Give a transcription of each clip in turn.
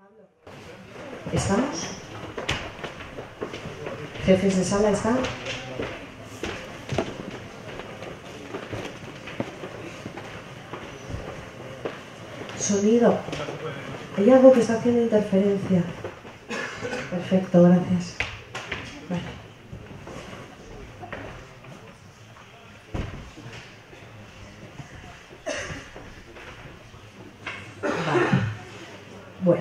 ¿Estamos? ¿Jefes de sala están? Sonido. Hay algo que está haciendo interferencia. Perfecto, gracias. Vale. Vale. Bueno.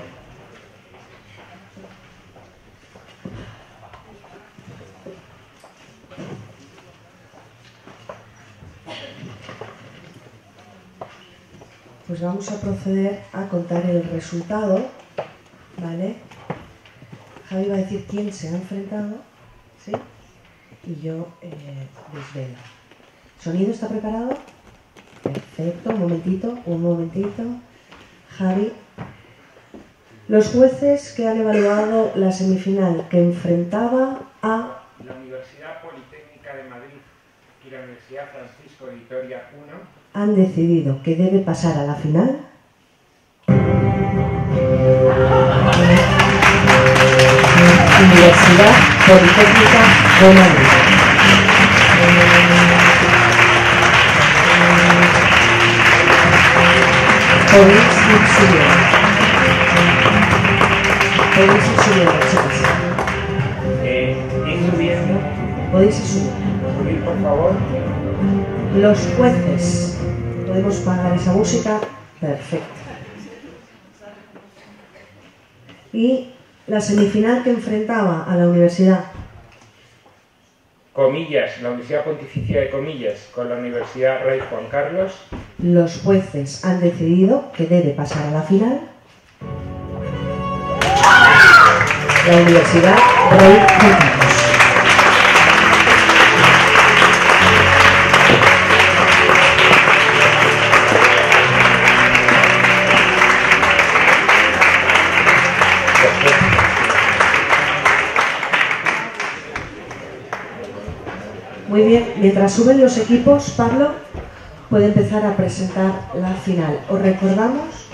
Pues vamos a proceder a contar el resultado, ¿vale? Javi va a decir quién se ha enfrentado, ¿sí? Y yo desvelo. ¿Sonido está preparado? Perfecto, un momentito. Javi. Los jueces que han evaluado la semifinal que enfrentaba a... La Universidad Politécnica de Madrid y la Universidad Francisco de Vitoria I han decidido que debe pasar a la final. Universidad Politécnica de Madrid. Podéis ir subiendo, chicos. Ir subiendo. Podéis ir subiendo. Subir, por favor. Los jueces. ¿Podemos pagar esa música? Perfecto. Y la semifinal que enfrentaba a la Universidad. Comillas, la Universidad Pontificia de Comillas con la Universidad Rey Juan Carlos. Los jueces han decidido que debe pasar a la final la Universidad Rey Juan Carlos. Muy bien, mientras suben los equipos, Pablo puede empezar a presentar la final. Os recordamos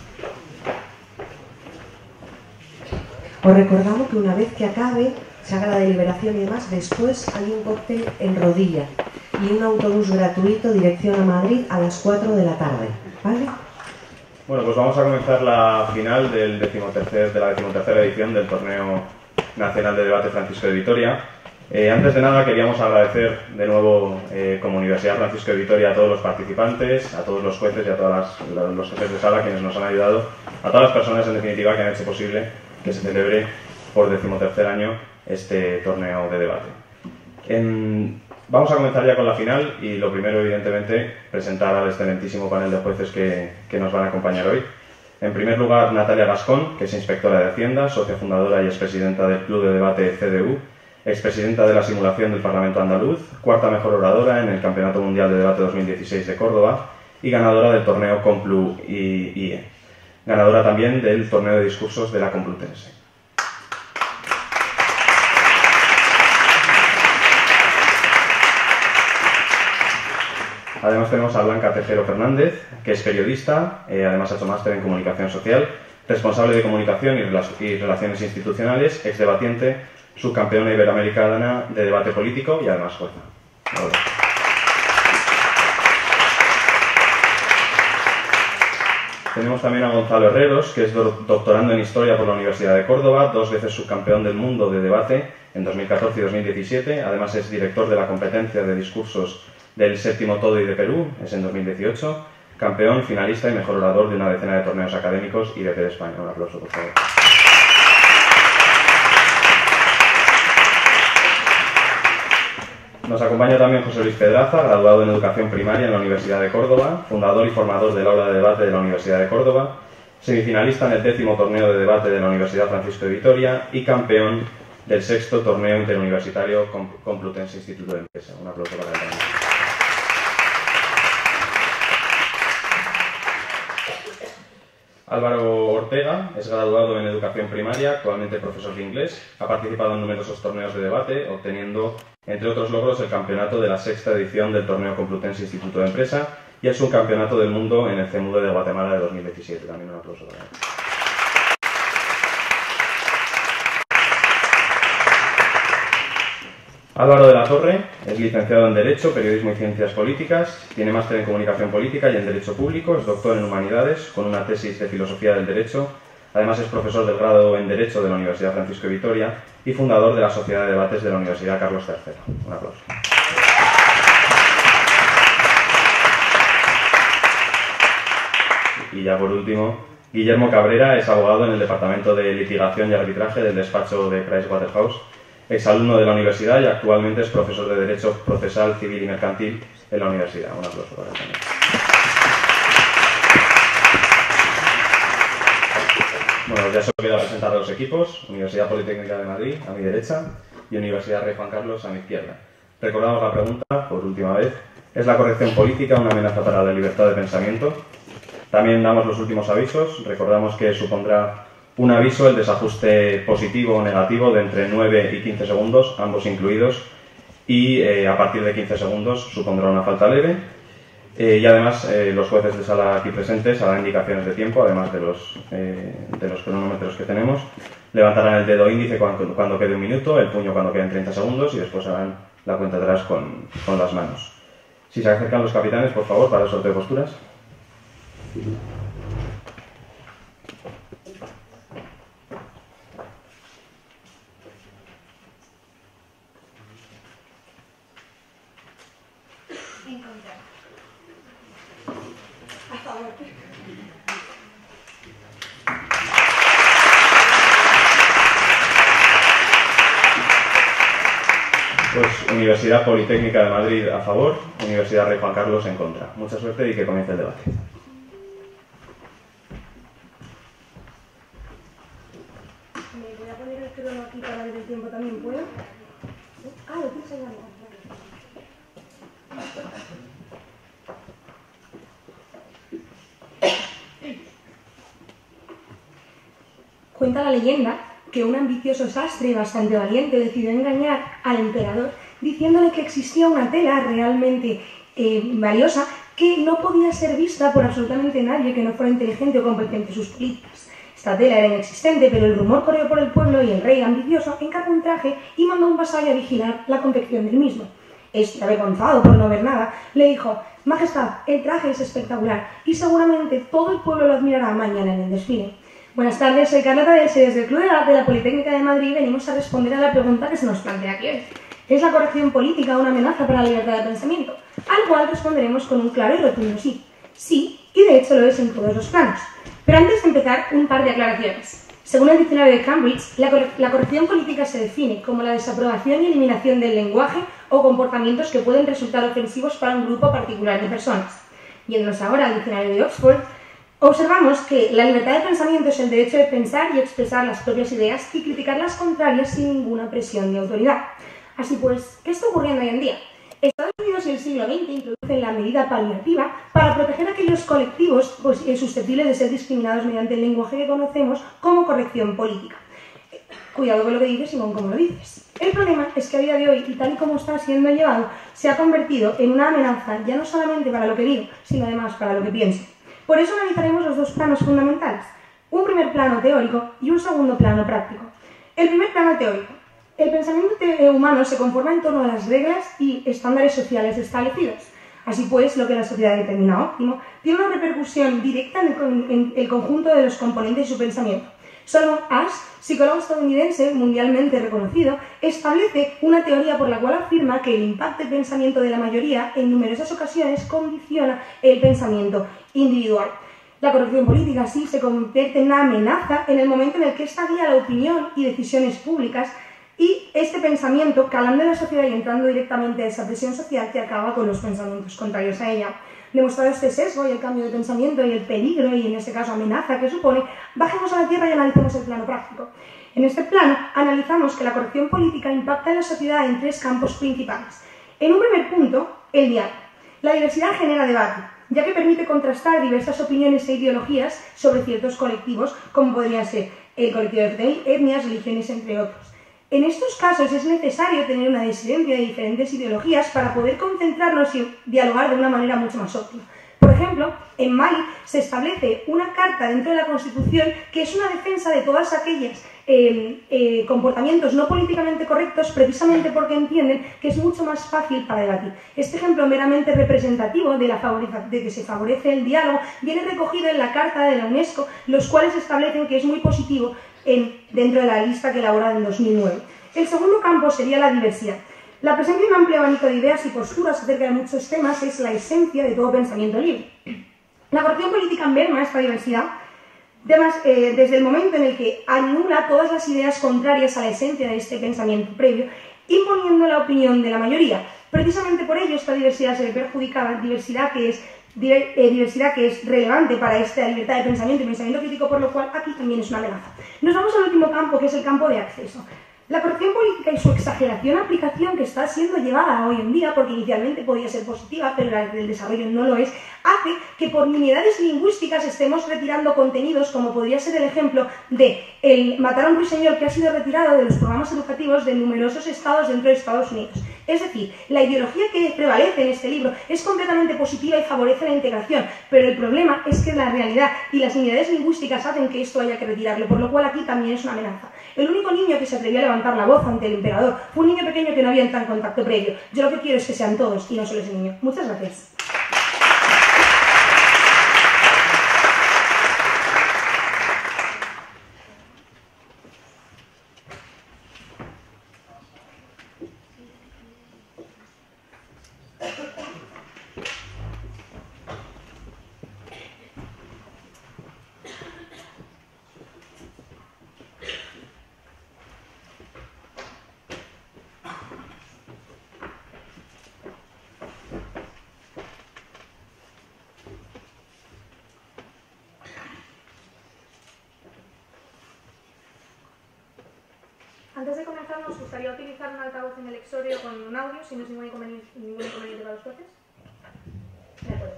que una vez que acabe, se haga la deliberación y demás, después hay un cóctel en Rodilla y un autobús gratuito dirección a Madrid a las 4 de la tarde. ¿Vale? Bueno, pues vamos a comenzar la final de la decimotercera edición del Torneo Nacional de Debate Francisco de Vitoria. Antes de nada queríamos agradecer de nuevo como Universidad Francisco de Vitoria a todos los participantes, a todos los jueces y a todos los jefes de sala quienes nos han ayudado, a todas las personas en definitiva que han hecho posible que se celebre por 13º año este torneo de debate. Vamos a comenzar ya con la final y lo primero evidentemente presentar al excelentísimo panel de jueces que nos van a acompañar hoy. En primer lugar Natalia Gascón, que es inspectora de Hacienda, socia fundadora y expresidenta del Club de Debate CDU, expresidenta de la simulación del Parlamento Andaluz, cuarta mejor oradora en el Campeonato Mundial de Debate 2016 de Córdoba y ganadora del torneo Complu IE, ganadora también del torneo de discursos de la Complutense. Además tenemos a Blanca Tejero Fernández, que es periodista, además ha hecho máster en comunicación social, responsable de comunicación y relaciones institucionales, exdebatiente, subcampeona iberoamericana de debate político y además jueza. Tenemos también a Gonzalo Herreros, que es doctorando en Historia por la Universidad de Córdoba, 2 veces subcampeón del mundo de debate en 2014 y 2017. Además es director de la competencia de discursos del 7º TODI de Perú, es en 2018. Campeón, finalista y mejor orador de una decena de torneos académicos IBP de España. Un aplauso, por favor. Nos acompaña también José Luis Pedraza, graduado en Educación Primaria en la Universidad de Córdoba, fundador y formador del Aula de Debate de la Universidad de Córdoba, semifinalista en el 10º Torneo de Debate de la Universidad Francisco de Vitoria y campeón del 6º Torneo Interuniversitario Complutense Instituto de Empresa. Un aplauso para él también. Álvaro Ortega es graduado en Educación Primaria, actualmente profesor de inglés. Ha participado en numerosos torneos de debate, obteniendo, entre otros logros, el campeonato de la 6ª edición del Torneo Complutense Instituto de Empresa y el subcampeonato del mundo en el CEMUDE de Guatemala de 2017. También un aplauso para él. Álvaro de la Torre es licenciado en Derecho, Periodismo y Ciencias Políticas, tiene máster en Comunicación Política y en Derecho Público, es doctor en Humanidades con una tesis de Filosofía del Derecho, además es profesor del grado en Derecho de la Universidad Francisco de Vitoria y fundador de la Sociedad de Debates de la Universidad Carlos III. Un aplauso. Y ya por último, Guillermo Cabrera es abogado en el Departamento de Litigación y Arbitraje del despacho de Pricewaterhouse, exalumno de la universidad y actualmente es profesor de Derecho Procesal, Civil y Mercantil en la universidad. Un aplauso para él también. Bueno, ya solo queda presentar a los equipos: Universidad Politécnica de Madrid, a mi derecha, y Universidad Rey Juan Carlos, a mi izquierda. Recordamos la pregunta, por última vez: ¿es la corrección política una amenaza para la libertad de pensamiento? También damos los últimos avisos. Recordamos que supondrá un aviso el desajuste positivo o negativo de entre 9 y 15 segundos, ambos incluidos, y a partir de 15 segundos supondrá una falta leve. Y además los jueces de sala aquí presentes harán indicaciones de tiempo, además de los cronómetros que tenemos. Levantarán el dedo índice cuando quede un minuto, el puño cuando queden 30 segundos y después harán la cuenta atrás con las manos. Si se acercan los capitanes, por favor, para el sorteo de posturas. Pues Universidad Politécnica de Madrid a favor, Universidad Rey Juan Carlos en contra. Mucha suerte y que comience el debate. Me voy a poner el crono aquí para ver el tiempo también, ¿puedo? Ah, lo tienes ahí arriba. Cuenta la leyenda que un ambicioso sastre bastante valiente decidió engañar al emperador diciéndole que existía una tela realmente valiosa que no podía ser vista por absolutamente nadie que no fuera inteligente o competente en sus políticas. Esta tela era inexistente, pero el rumor corrió por el pueblo y el rey, ambicioso, encargó un traje y mandó a un vasallo a vigilar la confección del mismo. Este, avergonzado por no ver nada, le dijo: «Majestad, el traje es espectacular y seguramente todo el pueblo lo admirará mañana en el desfile». Buenas tardes, soy Carla Tadese y desde el Club de Debate de la Politécnica de Madrid venimos a responder a la pregunta que se nos plantea aquí hoy. ¿Es la corrección política una amenaza para la libertad de pensamiento? Al cual responderemos con un claro y rotundo sí. Sí, y de hecho lo es en todos los planos. Pero antes de empezar, un par de aclaraciones. Según el diccionario de Cambridge, la corrección política se define como la desaprobación y eliminación del lenguaje o comportamientos que pueden resultar ofensivos para un grupo particular de personas. Yéndonos ahora al diccionario de Oxford, observamos que la libertad de pensamiento es el derecho de pensar y expresar las propias ideas y criticar las contrarias sin ninguna presión de autoridad. Así pues, ¿qué está ocurriendo hoy en día? Estados Unidos y el siglo XX introducen la medida paliativa para proteger a aquellos colectivos susceptibles de ser discriminados mediante el lenguaje que conocemos como corrección política. Cuidado con lo que dices y con cómo lo dices. El problema es que a día de hoy, y tal y como está siendo llevado, se ha convertido en una amenaza ya no solamente para lo que digo, sino además para lo que pienso. Por eso analizaremos los dos planos fundamentales, un primer plano teórico y un segundo plano práctico. El primer plano teórico. El pensamiento humano se conforma en torno a las reglas y estándares sociales establecidos. Así pues, lo que la sociedad determina óptimo tiene una repercusión directa en el conjunto de los componentes de su pensamiento. Solomon Asch, psicólogo estadounidense mundialmente reconocido, establece una teoría por la cual afirma que el impacto del pensamiento de la mayoría en numerosas ocasiones condiciona el pensamiento individual. La corrección política así se convierte en una amenaza en el momento en el que esta guía la opinión y decisiones públicas y este pensamiento, calando en la sociedad y entrando directamente a esa presión social que acaba con los pensamientos contrarios a ella. Demostrado este sesgo y el cambio de pensamiento y el peligro y en este caso amenaza que supone, bajemos a la tierra y analicemos el plano práctico. En este plano analizamos que la corrección política impacta en la sociedad en tres campos principales. En un primer punto, el diálogo. La diversidad genera debate, ya que permite contrastar diversas opiniones e ideologías sobre ciertos colectivos, como podrían ser el colectivo de etnias, religiones, entre otros. En estos casos es necesario tener una disidencia de diferentes ideologías para poder concentrarnos y dialogar de una manera mucho más óptima. Por ejemplo, en Mali se establece una carta dentro de la Constitución que es una defensa de todas aquellas comportamientos no políticamente correctos, precisamente porque entienden que es mucho más fácil para debatir. Este ejemplo meramente representativo de que se favorece el diálogo viene recogido en la Carta de la UNESCO, los cuales establecen que es muy positivo dentro de la lista que elabora en 2009. El segundo campo sería la diversidad. La presencia de un amplio abanico de ideas y posturas acerca de muchos temas es la esencia de todo pensamiento libre. La corrección política merma esta diversidad desde el momento en el que anula todas las ideas contrarias a la esencia de este pensamiento previo, imponiendo la opinión de la mayoría. Precisamente por ello esta diversidad se ve perjudicada, diversidad que es relevante para esta libertad de pensamiento y pensamiento crítico, por lo cual aquí también es una amenaza. Nos vamos al último campo, que es el campo de acceso. La corrección política y su exageración aplicación que está siendo llevada hoy en día, porque inicialmente podía ser positiva, pero el desarrollo no lo es, hace que por nimiedades lingüísticas estemos retirando contenidos, como podría ser el ejemplo de el matar a un ruiseñor que ha sido retirado de los programas educativos de numerosos estados dentro de Estados Unidos. Es decir, la ideología que prevalece en este libro es completamente positiva y favorece la integración, pero el problema es que la realidad y las nimiedades lingüísticas hacen que esto haya que retirarlo, por lo cual aquí también es una amenaza. El único niño que se atrevió a levantar la voz ante el emperador fue un niño pequeño que no había entrado en contacto previo. Yo lo que quiero es que sean todos y no solo ese niño. Muchas gracias. Antes de comenzar, nos gustaría utilizar un altavoz en el exorio con un audio, si no es ningún inconveniente para los jueces. De acuerdo.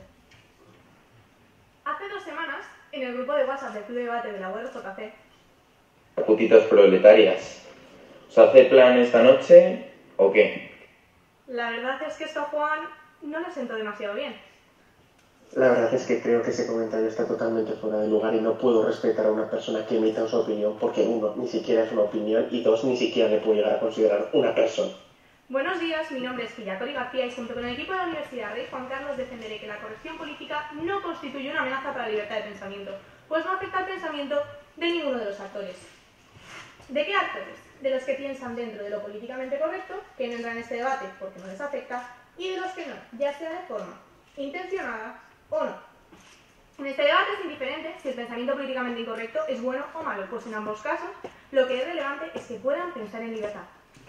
Hace 2 semanas, en el grupo de WhatsApp del Club de Debate de la URJC, putitas proletarias. ¿Os hace plan esta noche o qué? La verdad es que esto a Juan no le sentó demasiado bien. La verdad es que creo que ese comentario está totalmente fuera de lugar y no puedo respetar a una persona que emita su opinión porque 1, ni siquiera es una opinión y 2, ni siquiera le puedo llegar a considerar una persona. Buenos días, mi nombre es Villacori García y junto con el equipo de la Universidad Rey Juan Carlos defenderé que la corrección política no constituye una amenaza para la libertad de pensamiento, pues no afecta al pensamiento de ninguno de los actores. ¿De qué actores? De los que piensan dentro de lo políticamente correcto, que no entran en este debate porque no les afecta, y de los que no, ya sea de forma intencionada o no. En este debate es indiferente si el pensamiento políticamente incorrecto es bueno o malo, pues en ambos casos lo que es relevante es que puedan pensar en libertad.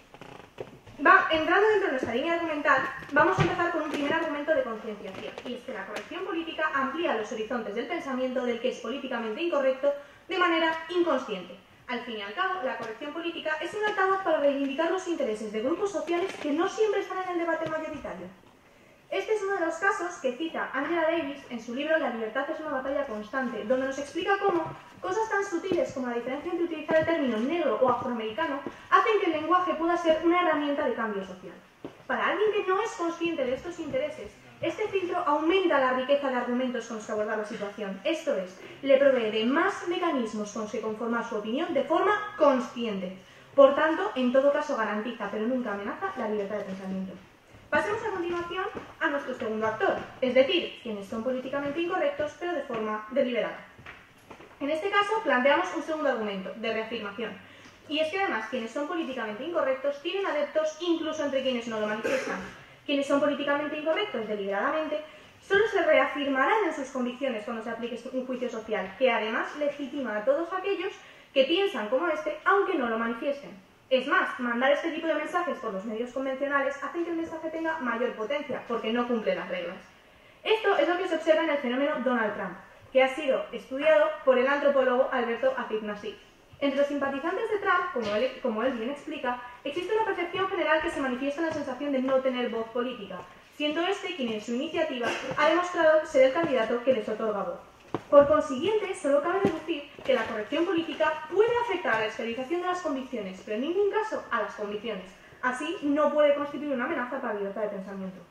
Entrando dentro de nuestra línea argumental, vamos a empezar con un primer argumento de concienciación, y es que la corrección política amplía los horizontes del pensamiento del que es políticamente incorrecto de manera inconsciente. Al fin y al cabo, la corrección política es un altavoz para reivindicar los intereses de grupos sociales que no siempre están en el debate mayoritario. Este es uno de los casos que cita Angela Davis en su libro La libertad es una batalla constante, donde nos explica cómo cosas tan sutiles como la diferencia entre utilizar el término negro o afroamericano hacen que el lenguaje pueda ser una herramienta de cambio social. Para alguien que no es consciente de estos intereses, este filtro aumenta la riqueza de argumentos con los que abordar la situación. Esto es, le provee de más mecanismos con los que conformar su opinión de forma consciente. Por tanto, en todo caso garantiza, pero nunca amenaza, la libertad de pensamiento. Pasemos a continuación a nuestro segundo actor, es decir, quienes son políticamente incorrectos, pero de forma deliberada. En este caso, planteamos un segundo argumento, de reafirmación. Y es que además, quienes son políticamente incorrectos tienen adeptos incluso entre quienes no lo manifiestan. Quienes son políticamente incorrectos deliberadamente solo se reafirmarán en sus convicciones cuando se aplique un juicio social, que además legitima a todos aquellos que piensan como este, aunque no lo manifiesten. Es más, mandar este tipo de mensajes por los medios convencionales hace que el mensaje tenga mayor potencia, porque no cumple las reglas. Esto es lo que se observa en el fenómeno Donald Trump, que ha sido estudiado por el antropólogo Alberto Afignassi. Entre los simpatizantes de Trump, como él bien explica, existe una percepción general que se manifiesta en la sensación de no tener voz política, siendo este quien en su iniciativa ha demostrado ser el candidato que les otorga voz. Por consiguiente, solo cabe deducir que la corrección política puede afectar a la exteriorización de las convicciones, pero en ningún caso a las convicciones. Así, no puede constituir una amenaza para la libertad de pensamiento.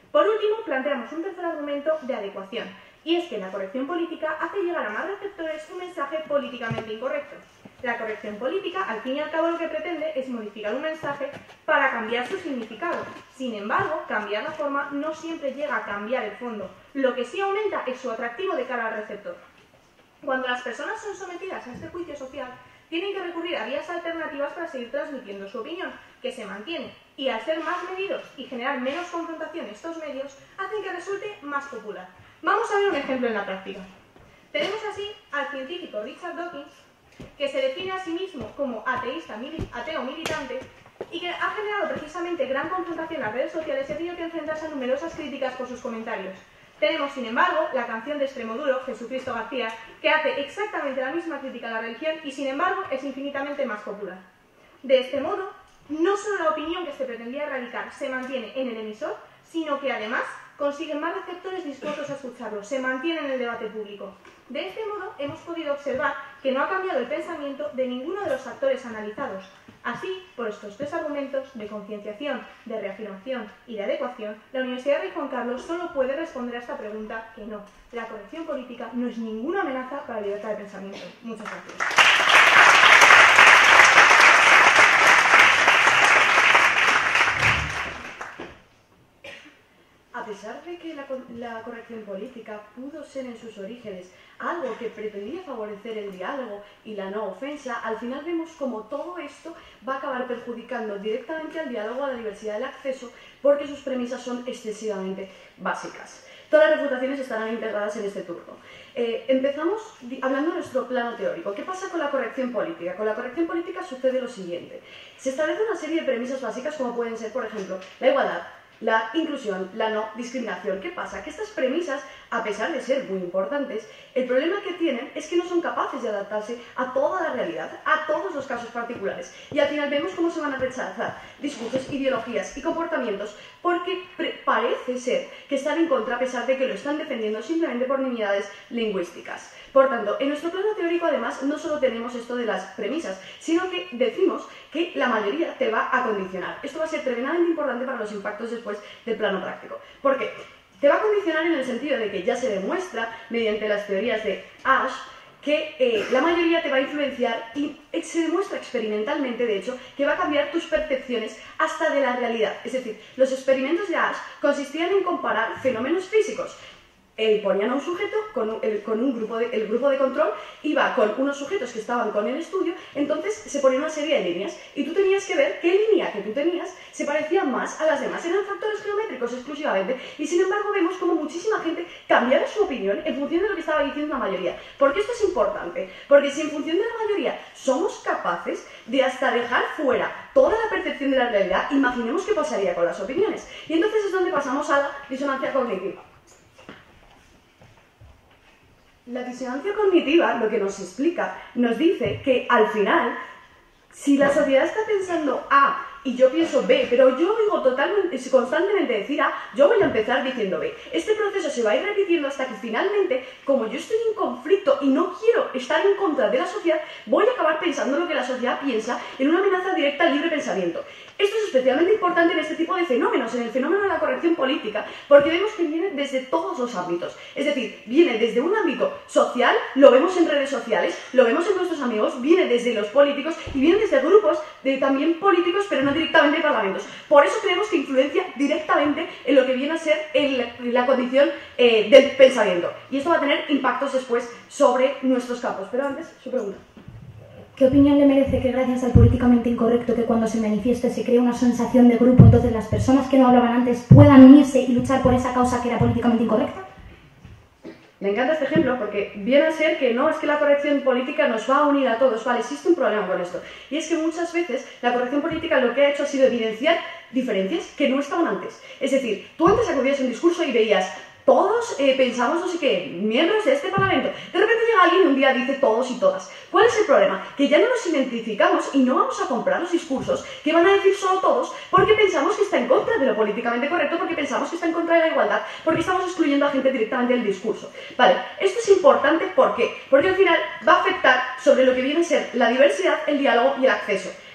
Por último, planteamos un tercer argumento de adecuación, y es que la corrección política hace llegar a más receptores un mensaje políticamente incorrecto. La corrección política, al fin y al cabo, lo que pretende es modificar un mensaje para cambiar su significado. Sin embargo, cambiar la forma no siempre llega a cambiar el fondo. Lo que sí aumenta es su atractivo de cara al receptor. Cuando las personas son sometidas a este juicio social, tienen que recurrir a vías alternativas para seguir transmitiendo su opinión, que se mantiene, y al ser más medidos y generar menos confrontación estos medios, hacen que resulte más popular. Vamos a ver un ejemplo en la práctica. Tenemos así al científico Richard Dawkins, que se define a sí mismo como ateo militante y que ha generado precisamente gran confrontación en las redes sociales y ha tenido que enfrentarse a numerosas críticas por sus comentarios. Tenemos, sin embargo, la canción de Extremoduro, Jesucristo García, que hace exactamente la misma crítica a la religión y, sin embargo, es infinitamente más popular. De este modo, no solo la opinión que se pretendía erradicar se mantiene en el emisor, sino que además consiguen más receptores dispuestos a escucharlo, se mantiene en el debate público. De este modo, hemos podido observar que no ha cambiado el pensamiento de ninguno de los actores analizados. Así, por estos tres argumentos de concienciación, de reafirmación y de adecuación, la Universidad Rey Juan Carlos solo puede responder a esta pregunta que no. La corrección política no es ninguna amenaza para la libertad de pensamiento. Muchas gracias. A pesar de que la corrección política pudo ser en sus orígenes algo que pretendía favorecer el diálogo y la no ofensa, al final vemos como todo esto va a acabar perjudicando directamente al diálogo, a la diversidad del acceso, porque sus premisas son excesivamente básicas. Todas las refutaciones estarán integradas en este turno. Empezamos hablando de nuestro plano teórico. ¿Qué pasa con la corrección política? Con la corrección política sucede lo siguiente. Se establece una serie de premisas básicas como pueden ser, por ejemplo, la igualdad, la inclusión, la no discriminación. ¿Qué pasa? Que estas premisas, a pesar de ser muy importantes, el problema que tienen es que no son capaces de adaptarse a toda la realidad, a todos los casos particulares. Y al final vemos cómo se van a rechazar discursos, ideologías y comportamientos porque parece ser que están en contra a pesar de que lo están defendiendo simplemente por nimiedades lingüísticas. Por tanto, en nuestro plano teórico, además, no solo tenemos esto de las premisas, sino que decimos que la mayoría te va a condicionar. Esto va a ser tremendamente importante para los impactos después del plano práctico. ¿Por qué? Te va a condicionar en el sentido de que ya se demuestra, mediante las teorías de Ash, que la mayoría te va a influenciar y se demuestra experimentalmente, de hecho, que va a cambiar tus percepciones hasta de la realidad. Es decir, los experimentos de Ash consistían en comparar fenómenos físicos. Ponían a un sujeto con el grupo de control, iba con unos sujetos que estaban con el estudio, entonces se ponía una serie de líneas y tú tenías que ver qué línea que tú tenías se parecía más a las demás. Eran factores geométricos exclusivamente y sin embargo vemos como muchísima gente cambiaba su opinión en función de lo que estaba diciendo la mayoría. ¿Por qué esto es importante? Porque si en función de la mayoría somos capaces de hasta dejar fuera toda la percepción de la realidad, imaginemos qué pasaría con las opiniones. Y entonces es donde pasamos a la disonancia cognitiva. La disonancia cognitiva lo que nos explica, nos dice que al final, si la sociedad está pensando A y yo pienso B, pero yo oigo constantemente decir A, yo voy a empezar diciendo B. Este proceso se va a ir repitiendo hasta que finalmente, como yo estoy en conflicto y no quiero estar en contra de la sociedad, voy a acabar pensando lo que la sociedad piensa en una amenaza directa al libre pensamiento. Esto es especialmente importante en este tipo de fenómenos, en el fenómeno de la corrección política, porque vemos que viene desde todos los ámbitos. Es decir, viene desde un ámbito social, lo vemos en redes sociales, lo vemos en nuestros amigos, viene desde los políticos y viene desde grupos también políticos, pero no directamente en parlamentos. Por eso creemos que influencia directamente en lo que viene a ser la condición del pensamiento. Y esto va a tener impactos después sobre nuestros campos. Pero antes, su pregunta. ¿Qué opinión le merece que gracias al políticamente incorrecto que cuando se manifieste se cree una sensación de grupo, entonces las personas que no hablaban antes puedan unirse y luchar por esa causa que era políticamente incorrecta? Me encanta este ejemplo porque viene a ser que no es que la corrección política nos va a unir a todos, vale, existe un problema con esto. Y es que muchas veces la corrección política lo que ha hecho ha sido evidenciar diferencias que no estaban antes. Es decir, tú antes acudías a un discurso y veías todos pensamos no sé qué, miembros de este parlamento. De repente llega alguien y un día dice todos y todas. ¿Cuál es el problema? Que ya no nos identificamos y no vamos a comprar los discursos que van a decir solo todos porque pensamos que está en contra de lo políticamente correcto, porque pensamos que está en contra de la igualdad, porque estamos excluyendo a gente directamente del discurso. Vale, esto es importante, ¿por qué? Porque al final va a afectar sobre lo que viene a ser la diversidad, el diálogo y el acceso.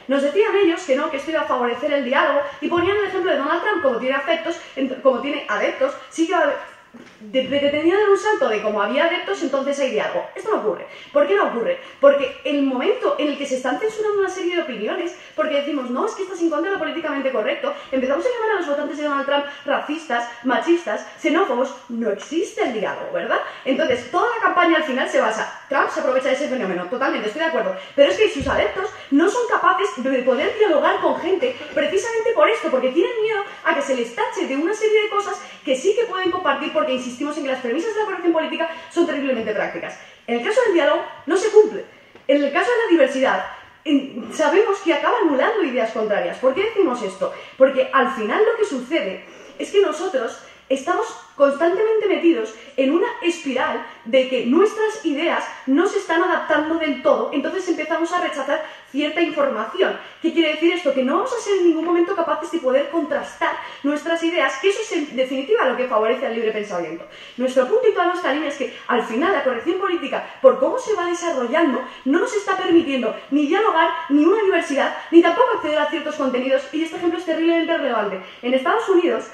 Nos decían ellos que no, que esto iba a favorecer el diálogo, y ponían el ejemplo de Donald Trump, como tiene adeptos, sí que pretendían dar un salto de como había adeptos, entonces hay diálogo. Esto no ocurre. ¿Por qué no ocurre? Porque el momento en el que se están censurando una serie de opiniones, porque decimos, no, es que estás en contra de lo políticamente correcto, empezamos a llamar a los votantes de Donald Trump racistas, machistas, xenófobos, no existe el diálogo, ¿verdad? Entonces, toda la campaña al final se basa, Trump se aprovecha de ese fenómeno, totalmente, estoy de acuerdo, pero es que sus adeptos no son capaces de poder dialogar con gente precisamente por esto, porque tienen miedo a que se les tache de una serie de cosas que sí que pueden compartir, porque insistimos en que las premisas de la corrección política son terriblemente prácticas. En el caso del diálogo no se cumple. En el caso de la diversidad, sabemos que acaba anulando ideas contrarias. ¿Por qué decimos esto? Porque al final lo que sucede es que nosotros estamos constantemente metidos en una espiral de que nuestras ideas no se están adaptando del todo, entonces empezamos a rechazar cierta información. ¿Qué quiere decir esto? Que no vamos a ser en ningún momento capaces de poder contrastar nuestras ideas, que eso es en definitiva lo que favorece al libre pensamiento. Nuestro punto y toda nuestra línea es que al final la corrección política, por cómo se va desarrollando, no nos está permitiendo ni dialogar, ni una diversidad, ni tampoco acceder a ciertos contenidos, y este ejemplo es terriblemente relevante. En Estados Unidos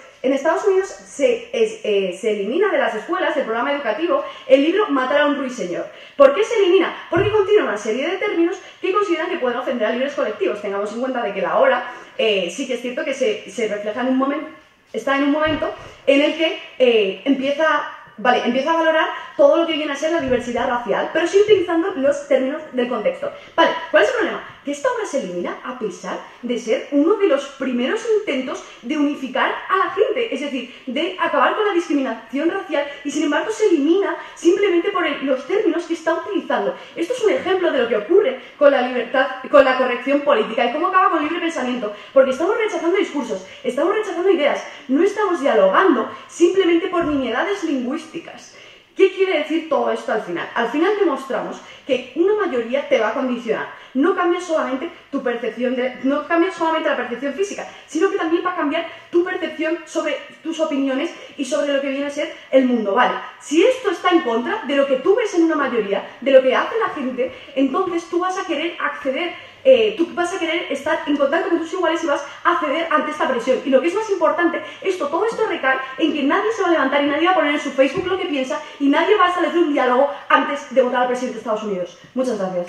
se elimina de las escuelas, del programa educativo, el libro Matar a un ruiseñor. ¿Por qué se elimina? Porque contiene una serie de términos que consideran que pueden ofender a libres colectivos. Tengamos en cuenta de que la ola sí que es cierto que se refleja en un momento, está en un momento en el que empieza a valorar todo lo que viene a ser la diversidad racial, pero sí utilizando los términos del contexto. Vale, ¿cuál es el problema? Que esta obra se elimina a pesar de ser uno de los primeros intentos de unificar a la gente, es decir, de acabar con la discriminación racial, y sin embargo se elimina simplemente por los términos que está utilizando. Esto es un ejemplo de lo que ocurre con la libertad, con la corrección política, y cómo acaba con el libre pensamiento, porque estamos rechazando discursos, estamos rechazando ideas, no estamos dialogando simplemente por nimiedades lingüísticas. ¿Qué quiere decir todo esto al final? Al final demostramos que una mayoría te va a condicionar. No cambia solamente tu percepción, no cambia solamente la percepción física, sino que también va a cambiar tu percepción sobre tus opiniones y sobre lo que viene a ser el mundo. Vale, si esto está en contra de lo que tú ves en una mayoría, de lo que hace la gente, entonces tú vas a querer acceder, tú vas a querer estar en contacto con tus iguales y vas a ceder ante esta presión. Y lo que es más importante, todo esto recae en que nadie se va a levantar y nadie va a poner en su Facebook lo que piensa, y nadie va a establecer un diálogo antes de votar al presidente de Estados Unidos. Muchas gracias.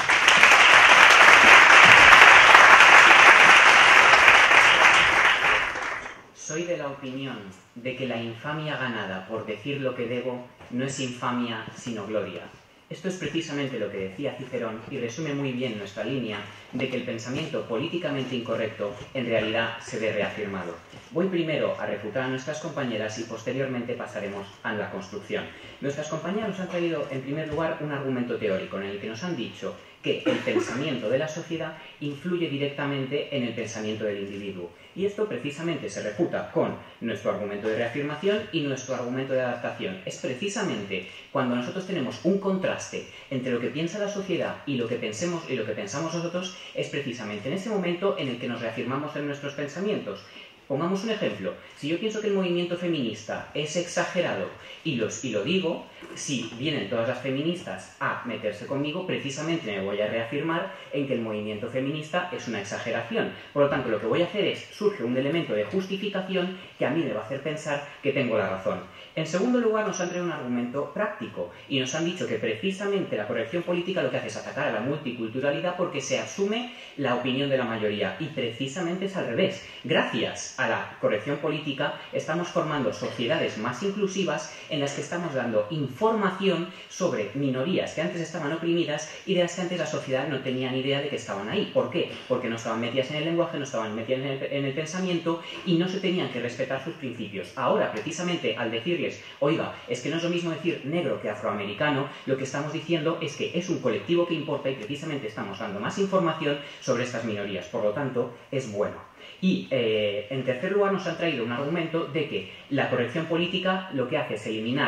Soy de la opinión de que la infamia ganada por decir lo que debo no es infamia sino gloria. Esto es precisamente lo que decía Cicerón y resume muy bien nuestra línea de que el pensamiento políticamente incorrecto en realidad se ve reafirmado. Voy primero a refutar a nuestras compañeras y posteriormente pasaremos a la construcción. Nuestras compañeras nos han traído en primer lugar un argumento teórico en el que nos han dicho que el pensamiento de la sociedad influye directamente en el pensamiento del individuo. Y esto precisamente se refuta con nuestro argumento de reafirmación y nuestro argumento de adaptación. Es precisamente cuando nosotros tenemos un contraste entre lo que piensa la sociedad y lo que pensamos nosotros, es precisamente en ese momento en el que nos reafirmamos en nuestros pensamientos. Pongamos un ejemplo. Si yo pienso que el movimiento feminista es exagerado y lo digo, si vienen todas las feministas a meterse conmigo, precisamente me voy a reafirmar en que el movimiento feminista es una exageración. Por lo tanto, lo que voy a hacer es, surge un elemento de justificación que a mí me va a hacer pensar que tengo la razón. En segundo lugar, nos han traído un argumento práctico y nos han dicho que precisamente la corrección política lo que hace es atacar a la multiculturalidad porque se asume la opinión de la mayoría, y precisamente es al revés. Gracias a la corrección política estamos formando sociedades más inclusivas en las que estamos dando información sobre minorías que antes estaban oprimidas y de las que antes la sociedad no tenía ni idea de que estaban ahí. ¿Por qué? Porque no estaban metidas en el lenguaje, no estaban metidas en el pensamiento y no se tenían que respetar sus principios. Ahora, precisamente, al decirles, oiga, es que no es lo mismo decir negro que afroamericano, lo que estamos diciendo es que es un colectivo que importa y precisamente estamos dando más información sobre estas minorías. Por lo tanto, es bueno. Y en tercer lugar nos han traído un argumento de que la corrección política lo que hace es eliminar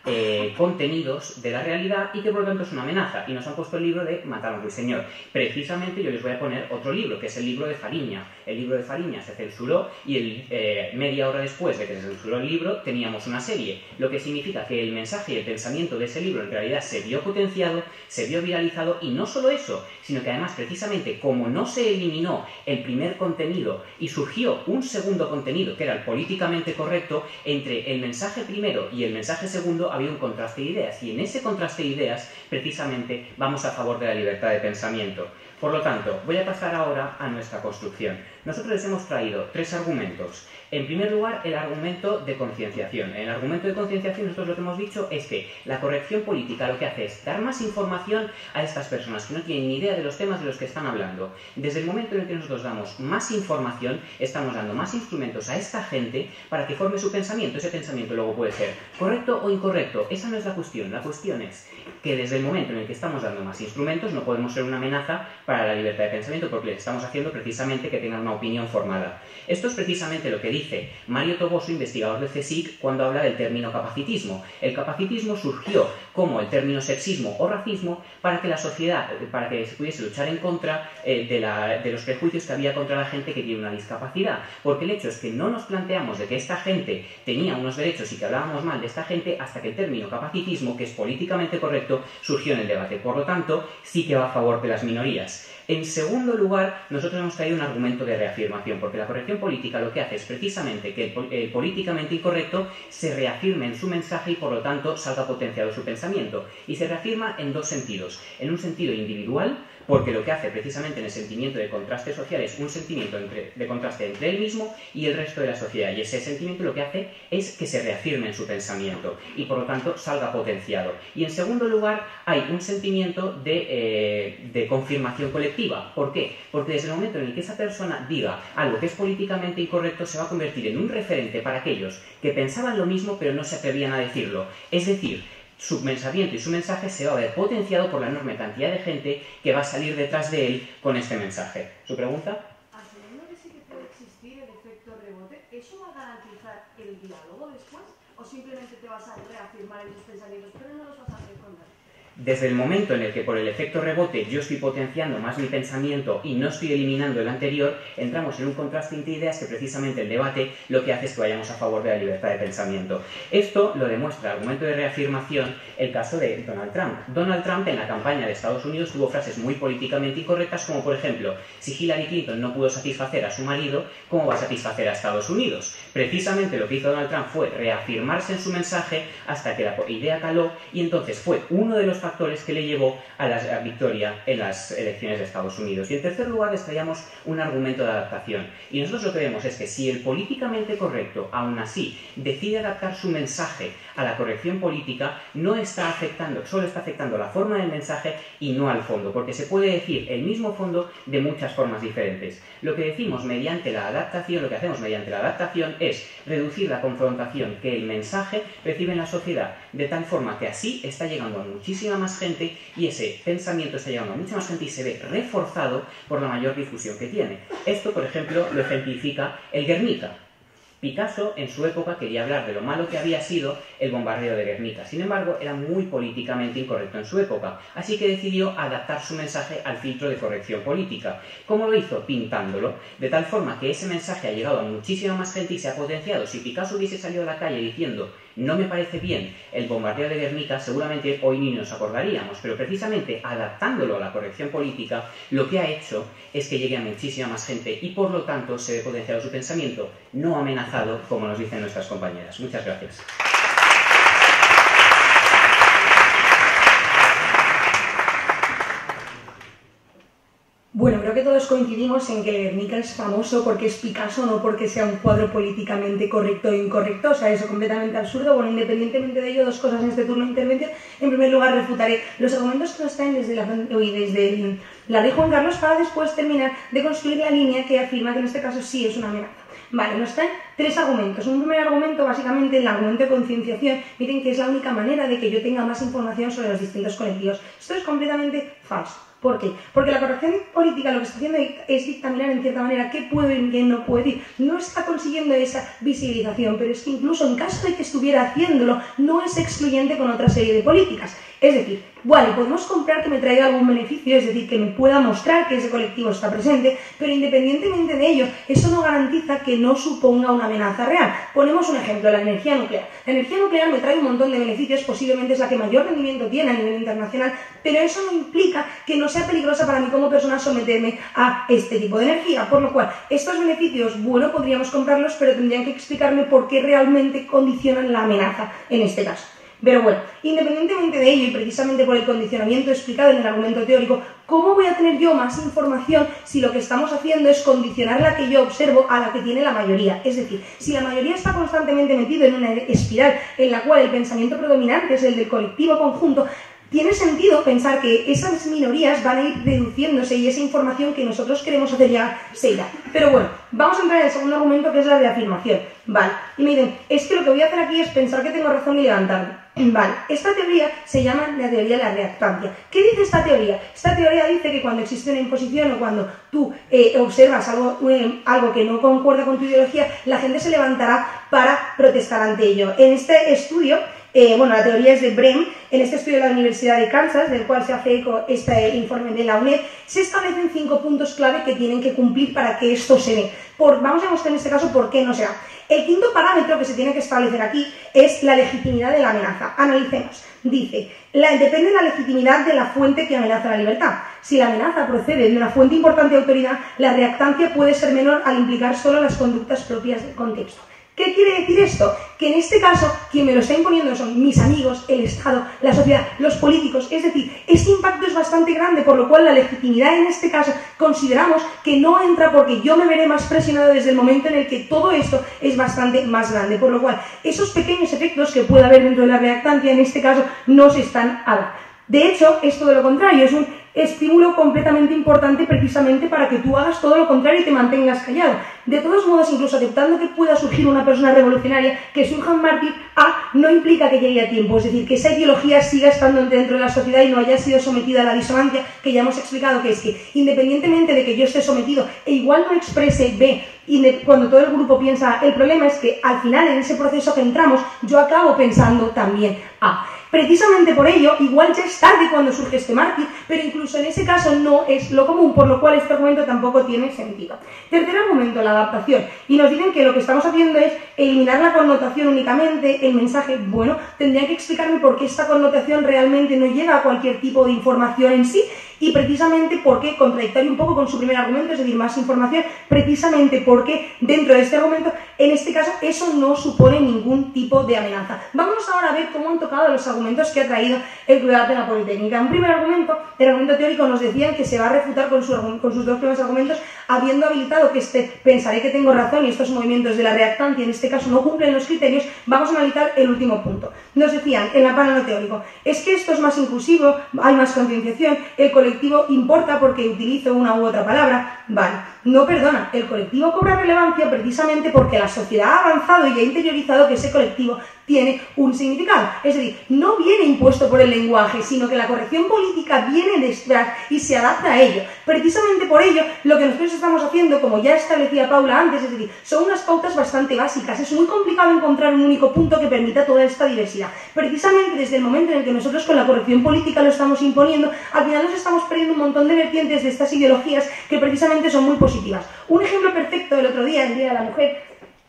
contenidos de la realidad y que por lo tanto es una amenaza. Y nos han puesto el libro de Matar a un ruiseñor. Precisamente yo les voy a poner otro libro, que es el libro de Fariña. El libro de Fariña se censuró y media hora después de que se censuró el libro teníamos una serie, lo que significa que el mensaje y el pensamiento de ese libro en realidad se vio potenciado, se vio viralizado, y no solo eso, sino que además precisamente como no se eliminó el primer contenido y surgió un segundo contenido que era el políticamente correcto, entre el mensaje primero y el mensaje segundo había un contraste de ideas, y en ese contraste de ideas precisamente vamos a favor de la libertad de pensamiento. Por lo tanto, voy a pasar ahora a nuestra construcción. Nosotros les hemos traído 3 argumentos. En primer lugar, el argumento de concienciación. En el argumento de concienciación nosotros lo que hemos dicho es que la corrección política lo que hace es dar más información a estas personas que no tienen ni idea de los temas de los que están hablando. Desde el momento en el que nosotros damos más información, estamos dando más instrumentos a esta gente para que forme su pensamiento. Ese pensamiento luego puede ser correcto o incorrecto. Esa no es la cuestión. La cuestión es que desde el momento en el que estamos dando más instrumentos no podemos ser una amenaza para la libertad de pensamiento, porque les estamos haciendo precisamente que tengan una opinión formada. Esto es precisamente lo que dice Mario Toboso, investigador del CSIC, cuando habla del término capacitismo. El capacitismo surgió como el término sexismo o racismo para que la sociedad, para que se pudiese luchar en contra de los prejuicios que había contra la gente que tiene una discapacidad. Porque el hecho es que no nos planteamos de que esta gente tenía unos derechos y que hablábamos mal de esta gente hasta que el término capacitismo, que es políticamente correcto, surgió en el debate. Por lo tanto, sí que va a favor de las minorías. En segundo lugar, nosotros hemos traído un argumento de reafirmación, porque la corrección política lo que hace es precisamente que el políticamente incorrecto se reafirme en su mensaje y por lo tanto salga potenciado su pensamiento. Y se reafirma en 2 sentidos. En un sentido individual, porque lo que hace precisamente en el sentimiento de contraste social es un sentimiento de contraste entre él mismo y el resto de la sociedad, y ese sentimiento lo que hace es que se reafirme en su pensamiento y por lo tanto salga potenciado. Y en segundo lugar hay un sentimiento de confirmación colectiva. ¿Por qué? Porque desde el momento en el que esa persona diga algo que es políticamente incorrecto se va a convertir en un referente para aquellos que pensaban lo mismo pero no se atrevían a decirlo. Es decir, su pensamiento y su mensaje se va a ver potenciado por la enorme cantidad de gente que va a salir detrás de él con este mensaje. ¿Su pregunta? Asumiendo que sí que puede existir el efecto rebote, ¿eso va a garantizar el diálogo después? ¿O simplemente te vas a reafirmar en tus pensamientos, pero no los vas a recordar? Desde el momento en el que por el efecto rebote yo estoy potenciando más mi pensamiento y no estoy eliminando el anterior, entramos en un contraste entre ideas que precisamente el debate lo que hace es que vayamos a favor de la libertad de pensamiento. Esto lo demuestra, argumento de reafirmación, el caso de Donald Trump. Donald Trump en la campaña de Estados Unidos tuvo frases muy políticamente incorrectas como por ejemplo, si Hillary Clinton no pudo satisfacer a su marido, ¿cómo va a satisfacer a Estados Unidos? Precisamente lo que hizo Donald Trump fue reafirmarse en su mensaje hasta que la idea caló y entonces fue uno de los factores que le llevó a la victoria en las elecciones de Estados Unidos. Y en tercer lugar les traíamos un argumento de adaptación. Y nosotros lo que vemos es que si el políticamente correcto, aún así, decide adaptar su mensaje a la corrección política, no está afectando, solo está afectando la forma del mensaje y no al fondo, porque se puede decir el mismo fondo de muchas formas diferentes. Lo que decimos mediante la adaptación, lo que hacemos mediante la adaptación es reducir la confrontación que el mensaje recibe en la sociedad, de tal forma que así está llegando a muchísima más gente y ese pensamiento está llegando a mucha más gente y se ve reforzado por la mayor difusión que tiene. Esto, por ejemplo, lo ejemplifica el Guernica. Picasso, en su época, quería hablar de lo malo que había sido el bombardeo de Guernica. Sin embargo, era muy políticamente incorrecto en su época, así que decidió adaptar su mensaje al filtro de corrección política. ¿Cómo lo hizo? Pintándolo, de tal forma que ese mensaje ha llegado a muchísima más gente y se ha potenciado. Si Picasso hubiese salido a la calle diciendo no me parece bien el bombardeo de Guernica, seguramente hoy ni nos acordaríamos, pero precisamente adaptándolo a la corrección política, lo que ha hecho es que llegue a muchísima más gente y por lo tanto se ve potenciado su pensamiento, no amenazado, como nos dicen nuestras compañeras. Muchas gracias. Bueno, creo que todos coincidimos en que Guernica es famoso porque es Picasso, no porque sea un cuadro políticamente correcto o incorrecto, o sea, eso completamente absurdo. Bueno, independientemente de ello, dos cosas en este turno de intervención. En primer lugar, refutaré los argumentos que nos traen desde la de Juan Carlos para después terminar de construir la línea que afirma que en este caso sí es una amenaza. Vale, nos traen 3 argumentos. Un primer argumento, básicamente el argumento de concienciación. Miren que es la única manera de que yo tenga más información sobre los distintos colectivos. Esto es completamente falso. ¿Por qué? Porque la corrección política lo que está haciendo es dictaminar en cierta manera qué puedo y qué no puedo decir. No está consiguiendo esa visibilización, pero es que incluso en caso de que estuviera haciéndolo, no es excluyente con otra serie de políticas. Es decir, vale, podemos comprar que me traiga algún beneficio, es decir, que me pueda mostrar que ese colectivo está presente, pero independientemente de ello, eso no garantiza que no suponga una amenaza real. Ponemos un ejemplo, la energía nuclear. La energía nuclear me trae un montón de beneficios, posiblemente es la que mayor rendimiento tiene a nivel internacional, pero eso no implica que no sea peligrosa para mí como persona someterme a este tipo de energía, por lo cual estos beneficios, bueno, podríamos comprarlos, pero tendrían que explicarme por qué realmente condicionan la amenaza en este caso. Pero bueno, independientemente de ello y precisamente por el condicionamiento explicado en el argumento teórico, ¿cómo voy a tener yo más información si lo que estamos haciendo es condicionar la que yo observo a la que tiene la mayoría? Es decir, si la mayoría está constantemente metido en una espiral en la cual el pensamiento predominante es el del colectivo conjunto, tiene sentido pensar que esas minorías van a ir reduciéndose y esa información que nosotros queremos hacer llegar se irá. Pero bueno, vamos a entrar en el segundo argumento, que es la reafirmación. Vale, y me dicen, es que lo que voy a hacer aquí es pensar que tengo razón y levantarme. Vale, esta teoría se llama la teoría de la reactancia. ¿Qué dice esta teoría? Esta teoría dice que cuando existe una imposición o cuando tú observas algo que no concuerda con tu ideología, la gente se levantará para protestar ante ello. En este estudio, la teoría es de Brehm, en este estudio de la Universidad de Kansas, del cual se hace eco este informe de la UNED, se establecen 5 puntos clave que tienen que cumplir para que esto se dé. Vamos a mostrar en este caso por qué no se da. El quinto parámetro que se tiene que establecer aquí es la legitimidad de la amenaza. Analicemos. Dice, depende de la legitimidad de la fuente que amenaza la libertad. Si la amenaza procede de una fuente importante de autoridad, la reactancia puede ser menor al implicar solo las conductas propias del contexto. ¿Qué quiere decir esto? Que en este caso, quien me lo está imponiendo son mis amigos, el Estado, la sociedad, los políticos. Es decir, este impacto es bastante grande, por lo cual la legitimidad en este caso consideramos que no entra porque yo me veré más presionado desde el momento en el que todo esto es bastante más grande. Por lo cual, esos pequeños efectos que puede haber dentro de la reactancia en este caso no se están a dar. De hecho, es todo lo contrario, es un estímulo completamente importante precisamente para que tú hagas todo lo contrario y te mantengas callado. De todos modos, incluso aceptando que pueda surgir una persona revolucionaria, que surja un mártir, no implica que llegue a tiempo, es decir, que esa ideología siga estando dentro de la sociedad y no haya sido sometida a la disonancia que ya hemos explicado, que es que independientemente de que yo esté sometido e igual no exprese B, y cuando todo el grupo piensa A, el problema es que al final en ese proceso que entramos yo acabo pensando también A. Precisamente por ello, igual ya es tarde cuando surge este mártir, pero incluso en ese caso no es lo común, por lo cual este argumento tampoco tiene sentido. Tercer argumento, la adaptación. Y nos dicen que lo que estamos haciendo es eliminar la connotación únicamente, el mensaje, bueno, tendrían que explicarme por qué esta connotación realmente no llega a cualquier tipo de información en sí, y precisamente porque, contradictorio un poco con su primer argumento, es decir, más información, precisamente porque dentro de este argumento, en este caso, eso no supone ningún tipo de amenaza. Vámonos ahora a ver cómo han tocado los argumentos que ha traído el Club de Debate de la Politécnica. Un primer argumento, el argumento teórico, nos decían que se va a refutar con sus dos primeros argumentos, habiendo habilitado que pensaré que tengo razón y estos movimientos de la reactancia en este caso no cumplen los criterios. Vamos a analizar el último punto. Nos decían, en el panel teórico, es que esto es más inclusivo, hay más concienciación, el colectivo importa porque utilizo una u otra palabra. Vale, no perdona, el colectivo cobra relevancia precisamente porque la sociedad ha avanzado y ha interiorizado que ese colectivo tiene un significado. Es decir, no viene impuesto por el lenguaje, sino que la corrección política viene detrás y se adapta a ello. Precisamente por ello, lo que nosotros estamos haciendo, como ya establecía Paula antes, es decir, son unas pautas bastante básicas. Es muy complicado encontrar un único punto que permita toda esta diversidad. Precisamente desde el momento en el que nosotros con la corrección política lo estamos imponiendo, al final nos estamos perdiendo un montón de vertientes de estas ideologías que precisamente son muy positivas. Un ejemplo perfecto del otro día, el Día de la Mujer,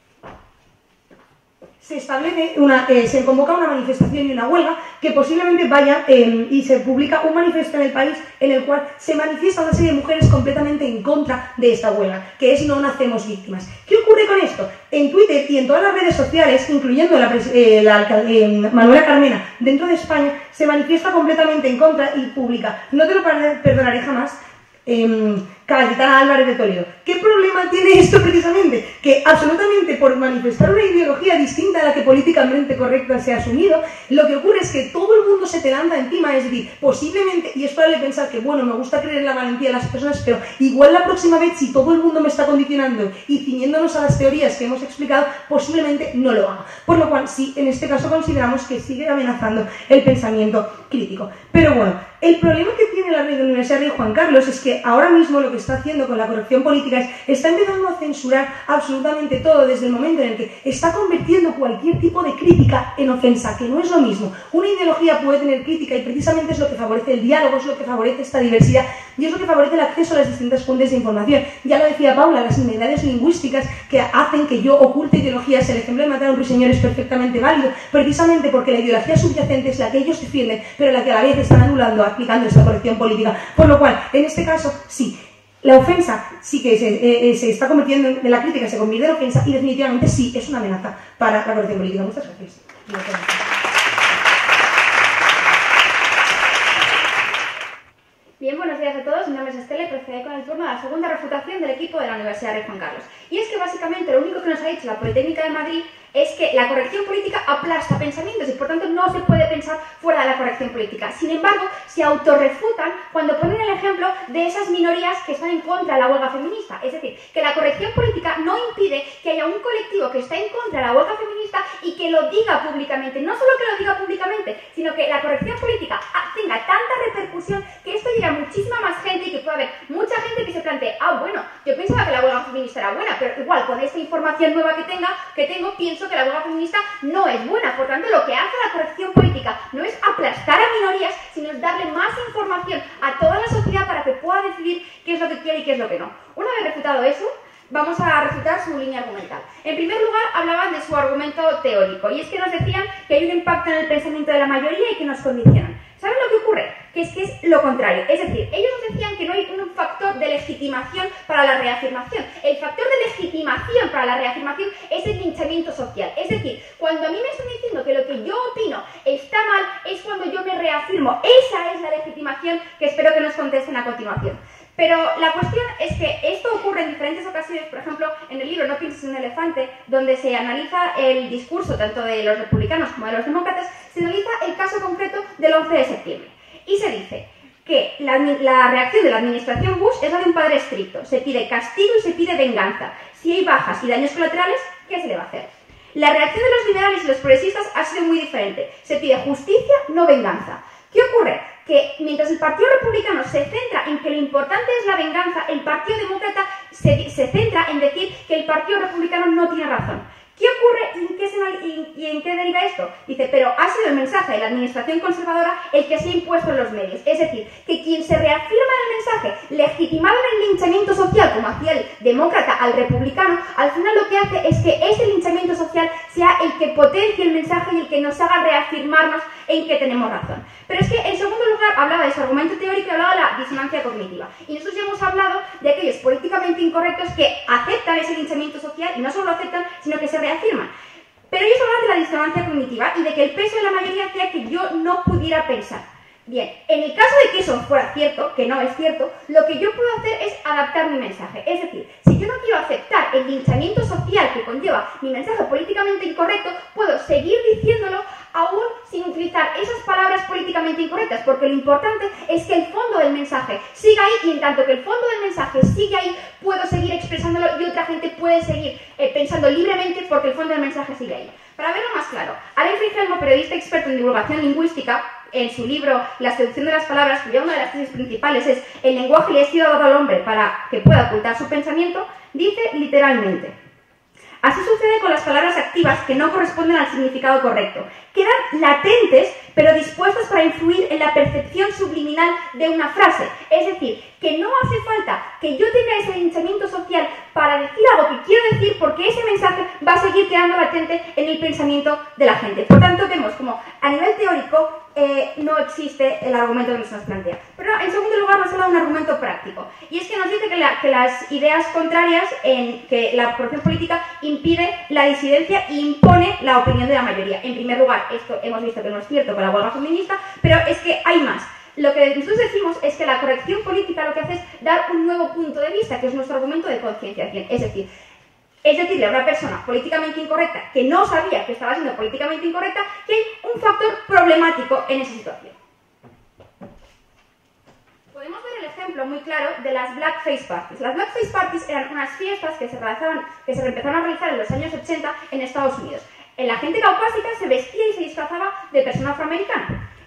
se convoca una manifestación y una huelga que posiblemente vaya y se publica un manifiesto en el país en el cual se manifiesta una serie de mujeres completamente en contra de esta huelga, que es No nacemos víctimas. ¿Qué ocurre con esto? En Twitter y en todas las redes sociales, incluyendo Manuela Carmena dentro de España, se manifiesta completamente en contra y publica: no te lo perdonaré jamás, Cayetana Álvarez de Toledo. ¿Qué problema tiene esto precisamente? Que absolutamente por manifestar una ideología distinta a la que políticamente correcta se ha asumido, lo que ocurre es que todo el mundo se te lanza encima, es decir, posiblemente, y es probable pensar que, bueno, me gusta creer en la valentía de las personas, pero igual la próxima vez, si todo el mundo me está condicionando y ciñéndonos a las teorías que hemos explicado, posiblemente no lo haga. Por lo cual, sí, en este caso consideramos que sigue amenazando el pensamiento crítico. Pero bueno, El problema que tiene la red de Universidad Rey Juan Carlos es que ahora mismo lo que está haciendo con la corrección política es está empezando a censurar absolutamente todo desde el momento en el que está convirtiendo cualquier tipo de crítica en ofensa, que no es lo mismo. Una ideología puede tener crítica y precisamente es lo que favorece el diálogo, es lo que favorece esta diversidad y es lo que favorece el acceso a las distintas fuentes de información. Ya lo decía Paula, las inmediatez lingüísticas que hacen que yo oculte ideologías. El ejemplo de matar a un ruiseñor es perfectamente válido, precisamente porque la ideología subyacente es la que ellos defienden, pero la que a la vez están anulando aplicando esta corrección política. Por lo cual, en este caso, sí, la ofensa sí que se está convirtiendo en la crítica, se convierte en ofensa y definitivamente sí es una amenaza para la corrección política. Muchas gracias. Bien, buenos días a todos. Mi nombre es Estela y procederé con el turno de la segunda refutación del equipo de la Universidad Rey Juan Carlos. Y es que básicamente lo único que nos ha dicho la Politécnica de Madrid es que la corrección política aplasta pensamientos y por tanto no se puede pensar fuera de la corrección política. Sin embargo, se autorrefutan cuando ponen el ejemplo de esas minorías que están en contra de la huelga feminista. Es decir, que la corrección política no impide que haya un colectivo que está en contra de la huelga feminista y que lo diga públicamente. No solo que lo diga públicamente, sino que la corrección política tenga tanta repercusión que esto llegue a muchísima más gente y que pueda haber mucha gente que se plantee, ah, bueno, yo pensaba que la huelga feminista era buena, pero igual con esta información nueva que tengo, pienso que la huelga feminista no es buena. Por tanto, lo que hace la corrección política no es aplastar a minorías, sino es darle más información a toda la sociedad para que pueda decidir qué es lo que quiere y qué es lo que no. Una vez refutado eso, vamos a refutar su línea argumental. En primer lugar, hablaban de su argumento teórico, y es que nos decían que hay un impacto en el pensamiento de la mayoría y que nos condicionan. ¿Saben lo que ocurre? Que es lo contrario. Es decir, ellos nos decían que no hay un factor de legitimación para la reafirmación. El factor de legitimación para la reafirmación es el linchamiento social. Es decir, cuando a mí me están diciendo que lo que yo opino está mal, es cuando yo me reafirmo. Esa es la legitimación que espero que nos contesten a continuación. Pero la cuestión es que esto ocurre en diferentes ocasiones. Por ejemplo, en el libro No pienses en un elefante, donde se analiza el discurso tanto de los republicanos como de los demócratas, se analiza el caso concreto del 11 de septiembre. Y se dice que la reacción de la administración Bush es la de un padre estricto. Se pide castigo y se pide venganza. Si hay bajas y daños colaterales, ¿qué se le va a hacer? La reacción de los liberales y los progresistas ha sido muy diferente. Se pide justicia, no venganza. ¿Qué ocurre? Que mientras el Partido Republicano se centra en que lo importante es la venganza, el Partido Demócrata se centra en decir que el Partido Republicano no tiene razón. ¿Qué ocurre y en qué deriva esto? Dice, pero ha sido el mensaje de la administración conservadora el que se ha impuesto en los medios. Es decir, que quien se reafirma en el mensaje, legitimado en el linchamiento social, como hacía el demócrata al republicano, al final lo que hace es que ese linchamiento social sea el que potencie el mensaje y el que nos haga reafirmarnos en que tenemos razón. Pero es que, en segundo lugar, hablaba de su argumento teórico y hablaba de la disonancia cognitiva. Y nosotros ya hemos hablado de aquellos políticamente incorrectos que aceptan ese linchamiento social y no solo lo aceptan, sino que se reafirman. Pero ellos hablan de la disonancia cognitiva y de que el peso de la mayoría hacía que yo no pudiera pensar. Bien, en el caso de que eso fuera cierto, que no es cierto, lo que yo puedo hacer es adaptar mi mensaje. Es decir, si yo no quiero aceptar el linchamiento social que conlleva mi mensaje políticamente incorrecto, puedo seguir diciéndolo aún sin utilizar esas palabras políticamente incorrectas, porque lo importante es que el fondo del mensaje siga ahí, y en tanto que el fondo del mensaje sigue ahí, puedo seguir expresándolo y otra gente puede seguir pensando libremente porque el fondo del mensaje sigue ahí. Para verlo más claro, Alex Rigelmo, periodista experto en divulgación lingüística, en su libro La seducción de las palabras, cuya una de las tesis principales es el lenguaje le ha sido dado al hombre para que pueda ocultar su pensamiento, dice literalmente: así sucede con las palabras activas que no corresponden al significado correcto. Quedan latentes, pero dispuestas para influir en la percepción subliminal de una frase. Es decir, que no hace falta que yo tenga ese linchamiento social para decir algo que quiero decir, porque ese mensaje va a seguir quedando latente en el pensamiento de la gente. Por tanto, vemos como a nivel teórico no existe el argumento que nos plantea. Pero en segundo lugar nos habla de un argumento práctico. Y es que nos dice que las ideas contrarias, en que la corrección política impide la disidencia e impone la opinión de la mayoría. En primer lugar, esto hemos visto que no es cierto con la huelga feminista, pero es que hay más. Lo que nosotros decimos es que la corrección política lo que hace es dar un nuevo punto de vista, que es nuestro argumento de concienciación. Es decirle a una persona políticamente incorrecta que no sabía que estaba siendo políticamente incorrecta que hay un factor problemático en esa situación. Podemos ver el ejemplo muy claro de las Blackface Parties. Las Blackface Parties eran unas fiestas que se empezaron a realizar en los años 80 en Estados Unidos. La gente caucásica se vestía y se disfrazaba de persona afroamericana.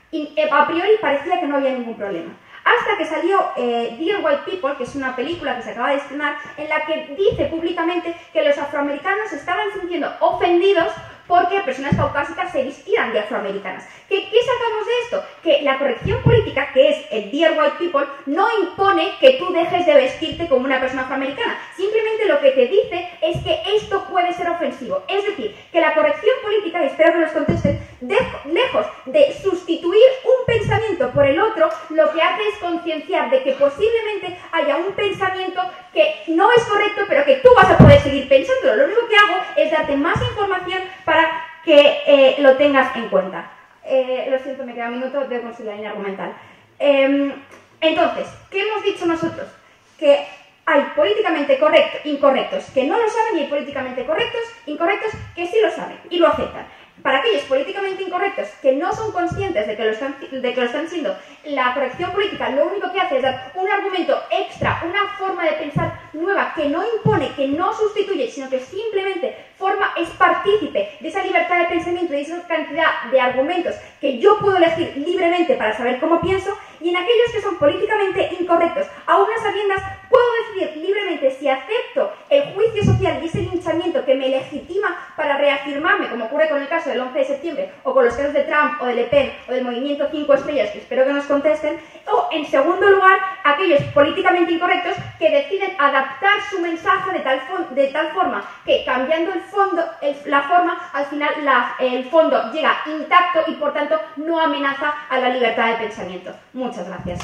Y a priori parecía que no había ningún problema. Hasta que salió Dear White People, que es una película que se acaba de estrenar, en la que dice públicamente que los afroamericanos estaban sintiendo ofendidos porque personas caucásicas se vistieran de afroamericanas. ¿Qué sacamos de esto? Que la corrección política, que es el Dear White People, no impone que tú dejes de vestirte como una persona afroamericana. Simplemente lo que te dice es que esto puede ser ofensivo. Es decir, que la corrección política, y espero que nos contesten, lejos de sustituir un pensamiento por el otro, lo que hace es concienciar de que posiblemente haya un pensamiento que no es correcto, pero que tú vas a poder seguir pensándolo. Lo único que hago es darte más información para que lo tengas en cuenta. Lo siento, me queda un minuto de construir la línea argumental. Entonces, ¿qué hemos dicho nosotros? Que hay políticamente incorrectos que no lo saben y hay políticamente incorrectos que sí lo saben y lo aceptan. Para aquellos políticamente incorrectos que no son conscientes de que lo están siendo, la corrección política lo único que hace es dar un argumento extra, una forma de pensar nueva que no impone, que no sustituye, sino que simplemente es partícipe de esa libertad de pensamiento y de esa cantidad de argumentos que yo puedo elegir libremente para saber cómo pienso. Y en aquellos que son políticamente incorrectos, aún a sabiendas, puedo decidir libremente si acepto el juicio social y ese linchamiento que me legitima para reafirmarme, como ocurre con el caso del 11 de septiembre, o con los casos de Trump, o de Le Pen, o del movimiento 5 estrellas, que espero que nos contesten, o, en segundo lugar, aquellos políticamente incorrectos que deciden adaptar su mensaje de tal forma que, cambiando la forma, al final el fondo llega intacto y, por tanto, no amenaza a la libertad de pensamiento. Muchas gracias.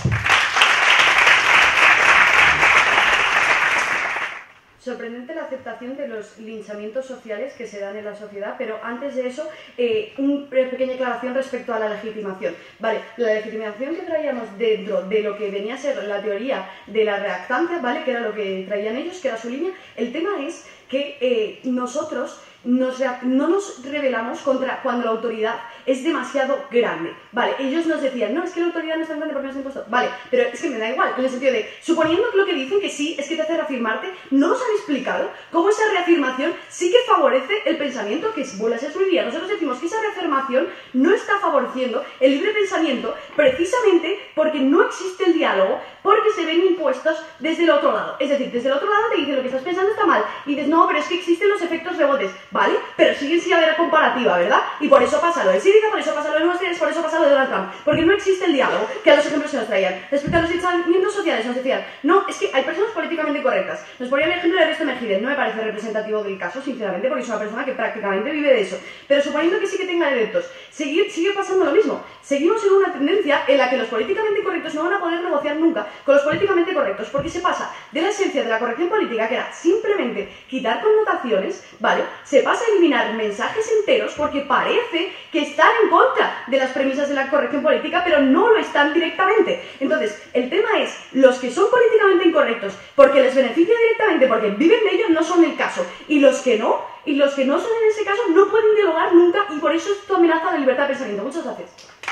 Sorprendente la aceptación de los linchamientos sociales que se dan en la sociedad, pero antes de eso, una pequeña aclaración respecto a la legitimación. Vale, la legitimación que traíamos dentro de lo que venía a ser la teoría de la reactancia, ¿vale?, que era lo que traían ellos, que era su línea. El tema es que nosotros no nos rebelamos contra cuando la autoridad es demasiado grande. Vale, ellos nos decían, no, es que la autoridad no es tan grande porque nos ha impuesto. Vale, pero es que me da igual, en el sentido de, suponiendo que lo que dicen que sí es que te hace reafirmarte, no nos han explicado cómo esa reafirmación sí que favorece el pensamiento, que vuelve a ser fluidez. Nosotros decimos que esa reafirmación no está favoreciendo el libre pensamiento precisamente porque no existe el diálogo, porque se ven impuestos desde el otro lado. Es decir, desde el otro lado te dicen lo que estás pensando está mal y dices, no, pero es que existen los efectos rebotes. Vale, pero siguen sin haber comparativa, ¿verdad? Y por eso pasa lo de Síriza, por eso pasa lo de Nuevas Ideas, por eso pasa lo de Donald Trump. Porque no existe el diálogo, que a los ejemplos que nos traían. Respecto a los linchamientos sociales, nos decían, no, es que hay personas políticamente correctas. Nos ponían el ejemplo de Ernesto Mejide, no me parece representativo del caso, sinceramente, porque es una persona que prácticamente vive de eso. Pero suponiendo que sí que tenga adeptos, sigue pasando lo mismo. Seguimos en una tendencia en la que los políticamente correctos no van a poder negociar nunca con los políticamente correctos, porque se pasa de la esencia de la corrección política, que era simplemente quitar connotaciones, ¿vale? Se pasa a eliminar mensajes enteros porque parece que están en contra de las premisas de la corrección política, pero no lo están directamente. Entonces, el tema es, los que son políticamente incorrectos porque les beneficia directamente, porque viven de ello, no son el caso. Y los que no son en ese caso, no pueden dialogar nunca, y por eso esto amenaza la libertad de pensamiento. Muchas gracias.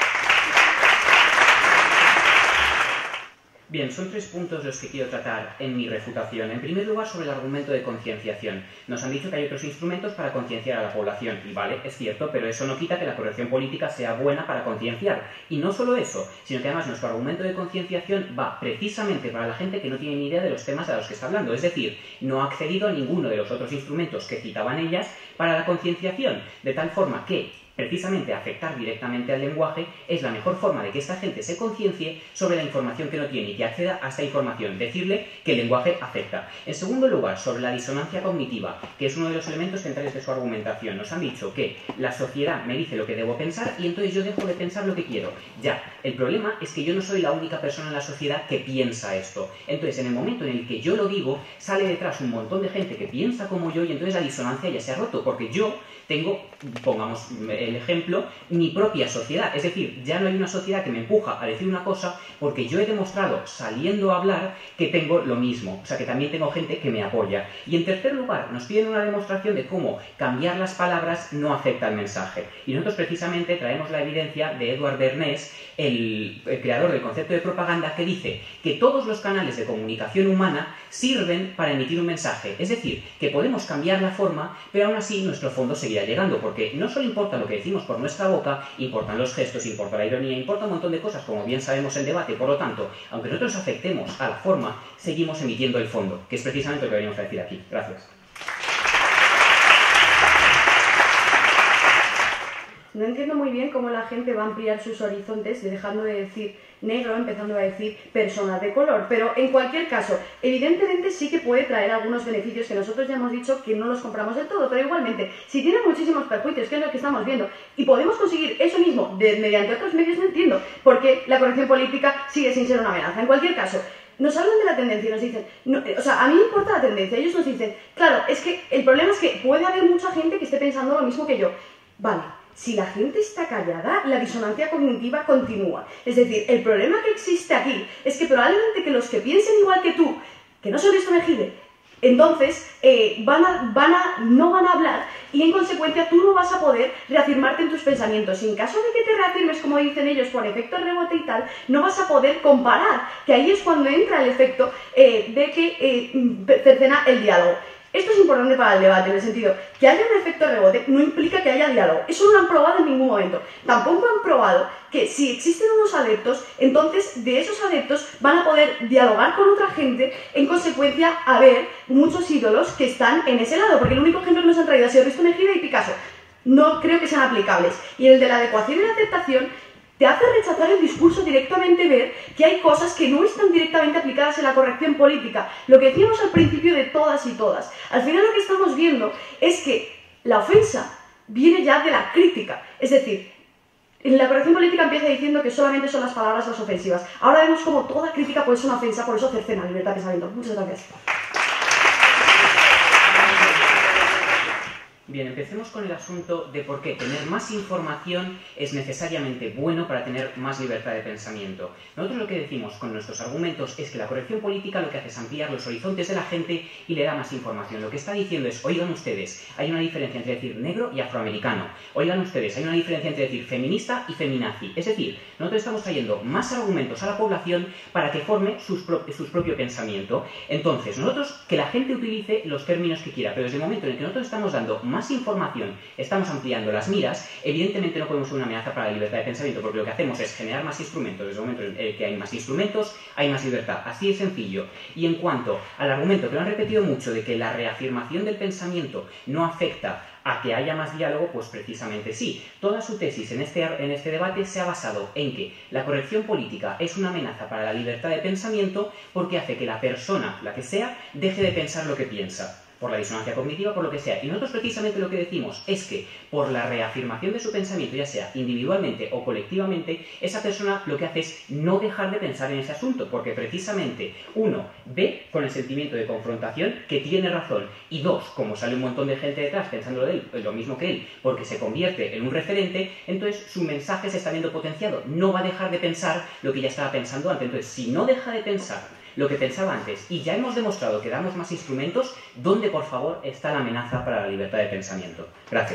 Bien, son 3 puntos los que quiero tratar en mi refutación. En primer lugar, sobre el argumento de concienciación. Nos han dicho que hay otros instrumentos para concienciar a la población, y vale, es cierto, pero eso no quita que la corrección política sea buena para concienciar. Y no solo eso, sino que además nuestro argumento de concienciación va precisamente para la gente que no tiene ni idea de los temas a los que está hablando. Es decir, no ha accedido a ninguno de los otros instrumentos que citaban ellas para la concienciación, de tal forma que precisamente afectar directamente al lenguaje es la mejor forma de que esta gente se conciencie sobre la información que no tiene y que acceda a esta información, decirle que el lenguaje afecta. En segundo lugar, sobre la disonancia cognitiva, que es uno de los elementos centrales de su argumentación. Nos han dicho que la sociedad me dice lo que debo pensar y entonces yo dejo de pensar lo que quiero. Ya, el problema es que yo no soy la única persona en la sociedad que piensa esto. Entonces, en el momento en el que yo lo digo, sale detrás un montón de gente que piensa como yo y entonces la disonancia ya se ha roto, porque yo tengo, pongamos el ejemplo, mi propia sociedad. Es decir, ya no hay una sociedad que me empuja a decir una cosa porque yo he demostrado, saliendo a hablar, que tengo lo mismo. O sea, que también tengo gente que me apoya. Y en tercer lugar, nos piden una demostración de cómo cambiar las palabras no afecta al mensaje. Y nosotros precisamente traemos la evidencia de Edward Bernays, el creador del concepto de propaganda, que dice que todos los canales de comunicación humana sirven para emitir un mensaje. Es decir, que podemos cambiar la forma, pero aún así nuestro fondo seguirá llegando, porque no solo importa lo que que decimos por nuestra boca, importan los gestos, importa la ironía, importa un montón de cosas, como bien sabemos en debate. Por lo tanto, aunque nosotros afectemos a la forma, seguimos emitiendo el fondo, que es precisamente lo que venimos a decir aquí. Gracias. No entiendo muy bien cómo la gente va a ampliar sus horizontes dejando de decir negro, empezando a decir personas de color. Pero en cualquier caso, evidentemente sí que puede traer algunos beneficios que nosotros ya hemos dicho que no los compramos del todo, pero igualmente, si tiene muchísimos perjuicios, que es lo que estamos viendo, y podemos conseguir eso mismo mediante otros medios, no entiendo por qué la corrección política sigue sin ser una amenaza. En cualquier caso, nos hablan de la tendencia y nos dicen, no, o sea, a mí me importa la tendencia, ellos nos dicen, claro, es que el problema es que puede haber mucha gente que esté pensando lo mismo que yo. Vale. Si la gente está callada, la disonancia cognitiva continúa. Es decir, el problema que existe aquí es que probablemente que los que piensen igual que tú, que no son Ernesto Mejide, entonces no van a hablar y en consecuencia tú no vas a poder reafirmarte en tus pensamientos. Y en caso de que te reafirmes, como dicen ellos, por efecto rebote y tal, no vas a poder comparar, que ahí es cuando entra el efecto de que cercena el diálogo. Esto es importante para el debate, en el sentido que haya un efecto rebote no implica que haya diálogo. Eso no lo han probado en ningún momento. Tampoco han probado que si existen unos adeptos, entonces de esos adeptos van a poder dialogar con otra gente, en consecuencia haber muchos ídolos que están en ese lado, porque el único ejemplo que nos han traído ha sido Ernesto Mejide y Picasso. No creo que sean aplicables. Y el de la adecuación y la aceptación te hace rechazar el discurso, directamente ver que hay cosas que no están directamente aplicadas en la corrección política. Lo que decíamos al principio de todas y todas. Al final lo que estamos viendo es que la ofensa viene ya de la crítica. Es decir, en la corrección política empieza diciendo que solamente son las palabras las ofensivas. Ahora vemos como toda crítica puede ser una ofensa, por eso cercena libertad de pensamiento. Muchas gracias. Bien, empecemos con el asunto de por qué tener más información es necesariamente bueno para tener más libertad de pensamiento. Nosotros lo que decimos con nuestros argumentos es que la corrección política lo que hace es ampliar los horizontes de la gente y le da más información. Lo que está diciendo es, oigan ustedes, hay una diferencia entre decir negro y afroamericano. Oigan ustedes, hay una diferencia entre decir feminista y feminazi. Es decir, nosotros estamos trayendo más argumentos a la población para que forme su propio pensamiento. Entonces, nosotros, que la gente utilice los términos que quiera, pero desde el momento en el que nosotros estamos dando más información, estamos ampliando las miras, evidentemente no podemos ser una amenaza para la libertad de pensamiento, porque lo que hacemos es generar más instrumentos. Desde el momento en el que hay más instrumentos, hay más libertad. Así de sencillo. Y en cuanto al argumento que lo han repetido mucho de que la reafirmación del pensamiento no afecta a que haya más diálogo, pues precisamente sí. Toda su tesis en este debate se ha basado en que la corrección política es una amenaza para la libertad de pensamiento porque hace que la persona, la que sea, deje de pensar lo que piensa, por la disonancia cognitiva, por lo que sea. Y nosotros precisamente lo que decimos es que por la reafirmación de su pensamiento, ya sea individualmente o colectivamente, esa persona lo que hace es no dejar de pensar en ese asunto, porque precisamente, uno, ve con el sentimiento de confrontación que tiene razón, y dos, como sale un montón de gente detrás pensando de él, lo mismo que él, porque se convierte en un referente, entonces su mensaje se está viendo potenciado. No va a dejar de pensar lo que ya estaba pensando antes. Entonces, si no deja de pensar lo que pensaba antes, y ya hemos demostrado que damos más instrumentos, ¿dónde, por favor, está la amenaza para la libertad de pensamiento? Gracias.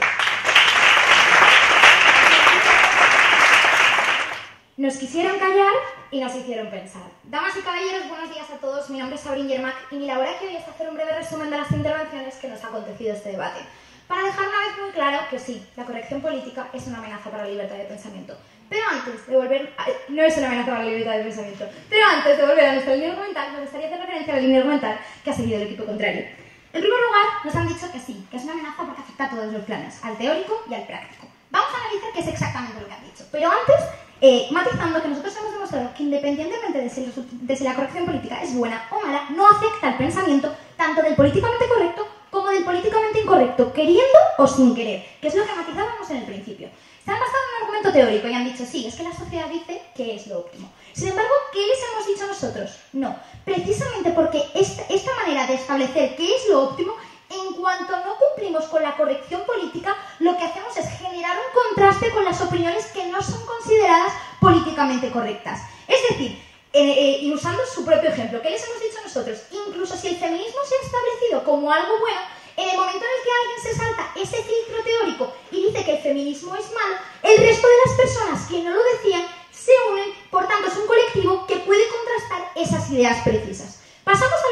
Nos quisieron callar y nos hicieron pensar. Damas y caballeros, buenos días a todos. Mi nombre es Sabrina Yermak y mi labor aquí hoy es hacer un breve resumen de las intervenciones que nos ha acontecido este debate. Para dejar una vez muy claro que sí, la corrección política es una amenaza para la libertad de pensamiento. Pero antes de volver... No es una amenaza para la libertad de pensamiento. Pero antes de volver a nuestra línea argumental, me gustaría hacer referencia a la línea argumental que ha seguido el equipo contrario. En primer lugar, nos han dicho que sí, que es una amenaza porque afecta a todos los planes, al teórico y al práctico. Vamos a analizar qué es exactamente lo que han dicho. Pero antes, matizando que nosotros hemos demostrado que independientemente de si la corrección política es buena o mala, no afecta al pensamiento tanto del políticamente correcto como del políticamente incorrecto, queriendo o sin querer, que es lo que matizábamos en el principio. Se han basado en un argumento teórico y han dicho, sí, es que la sociedad dice que es lo óptimo. Sin embargo, ¿qué les hemos dicho nosotros? No, precisamente porque esta manera de establecer qué es lo óptimo, en cuanto no cumplimos con la corrección política, lo que hacemos es generar un contraste con las opiniones que no son consideradas políticamente correctas. Es decir, y usando su propio ejemplo, ¿qué les hemos dicho nosotros? Incluso si el feminismo se ha establecido como algo bueno, en el momento en el que alguien se salta ese filtro teórico y dice que el feminismo es malo, el resto de las personas que no lo decían se unen, por tanto es un colectivo que puede contrastar esas ideas precisas. Pasamos al argumento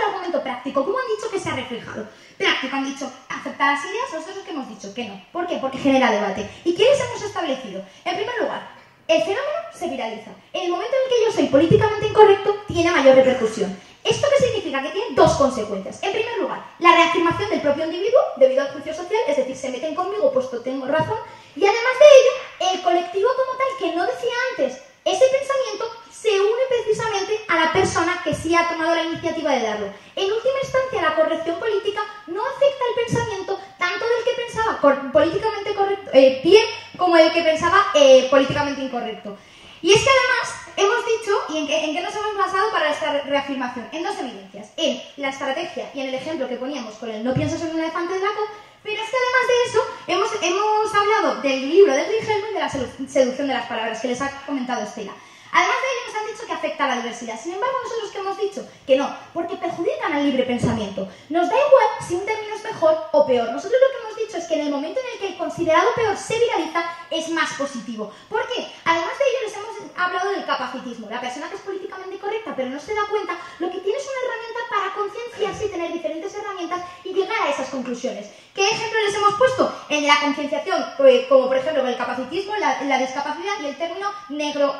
práctico. ¿Cómo han dicho que se ha reflejado? Práctico, han dicho aceptar las ideas, nosotros que hemos dicho que no. ¿Por qué? Porque genera debate. ¿Y quiénes hemos establecido? En primer lugar, el fenómeno se viraliza. En el momento en el que yo soy políticamente incorrecto, tiene mayor repercusión. ¿Esto qué significa? Que tiene dos consecuencias. En primer lugar, la reafirmación del propio individuo debido al juicio social, es decir, se meten conmigo puesto tengo razón, y además de ello, el colectivo como tal, que no decía antes ese pensamiento, se une precisamente a la persona que sí ha tomado la iniciativa de darlo. En última instancia, la corrección política no afecta el pensamiento tanto del que pensaba políticamente correcto, bien, como el que pensaba políticamente incorrecto. Y es que además hemos dicho, ¿y en qué nos hemos basado para esta reafirmación? En dos evidencias, en la estrategia y en el ejemplo que poníamos con el no pienses en un elefante de laco, pero es que además de eso hemos hablado del libro de Wilhelm y de la seducción de las palabras que les ha comentado Estela. Además de ello nos han dicho que afecta a la diversidad. Sin embargo, nosotros que hemos dicho que no, porque perjudican al libre pensamiento. Nos da igual si un término es mejor o peor. Nosotros lo que hemos dicho es que en el momento en el que el considerado peor se viraliza, es más positivo. ¿Por qué? Además de ello les hemos hablado del capacitismo. La persona que es políticamente correcta pero no se da cuenta, lo que tiene es una herramienta para concienciarse y tener diferentes herramientas y llegar a esas conclusiones. ¿Qué ejemplo les hemos puesto? En la concienciación, como por ejemplo con el capacitismo, la discapacidad y el término negro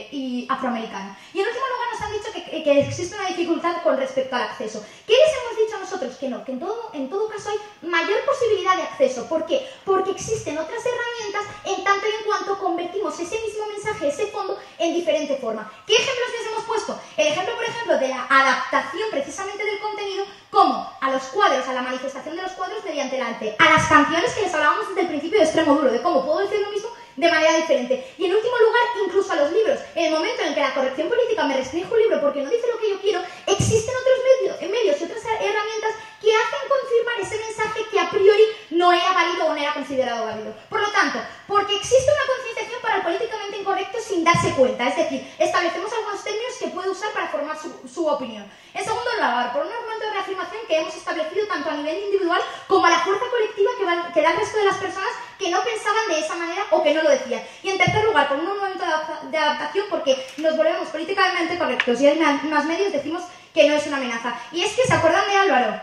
y afroamericano. Y en último lugar nos han dicho que existe una dificultad con respecto al acceso. ¿Qué les hemos dicho nosotros? Que no, que en todo caso hay mayor posibilidad de acceso. ¿Por qué? Porque existen otras herramientas en tanto y en cuanto convertimos ese mismo mensaje, ese fondo, en diferente forma. ¿Qué ejemplos les hemos puesto? El ejemplo, por ejemplo, de la adaptación precisamente del contenido, como a los cuadros, a la manifestación de los cuadros mediante el arte, a las canciones que les hablábamos desde el principio de Extremo Duro, de cómo puedo decir lo mismo de manera diferente. Y en último lugar, incluso a los libros. En el momento en el que la corrección política me restringe un libro porque no dice lo que yo quiero, existen otros medios y otras herramientas que hacen confirmar ese mensaje que a priori no era válido o no era considerado válido. Por lo tanto, porque existe una concienciación para el políticamente incorrecto sin darse cuenta, es decir, establecemos algunos términos que puede usar para formar su opinión. En segundo lugar, por un argumento de reafirmación que hemos establecido tanto a nivel individual como a la fuerza colectiva que da el resto de las personas que no pensaban de esa manera o que no lo decían. Y en tercer lugar, por un momento de adaptación, porque nos volvemos políticamente correctos y hay más medios, decimos que no es una amenaza. Y es que, ¿se acuerdan de Álvaro?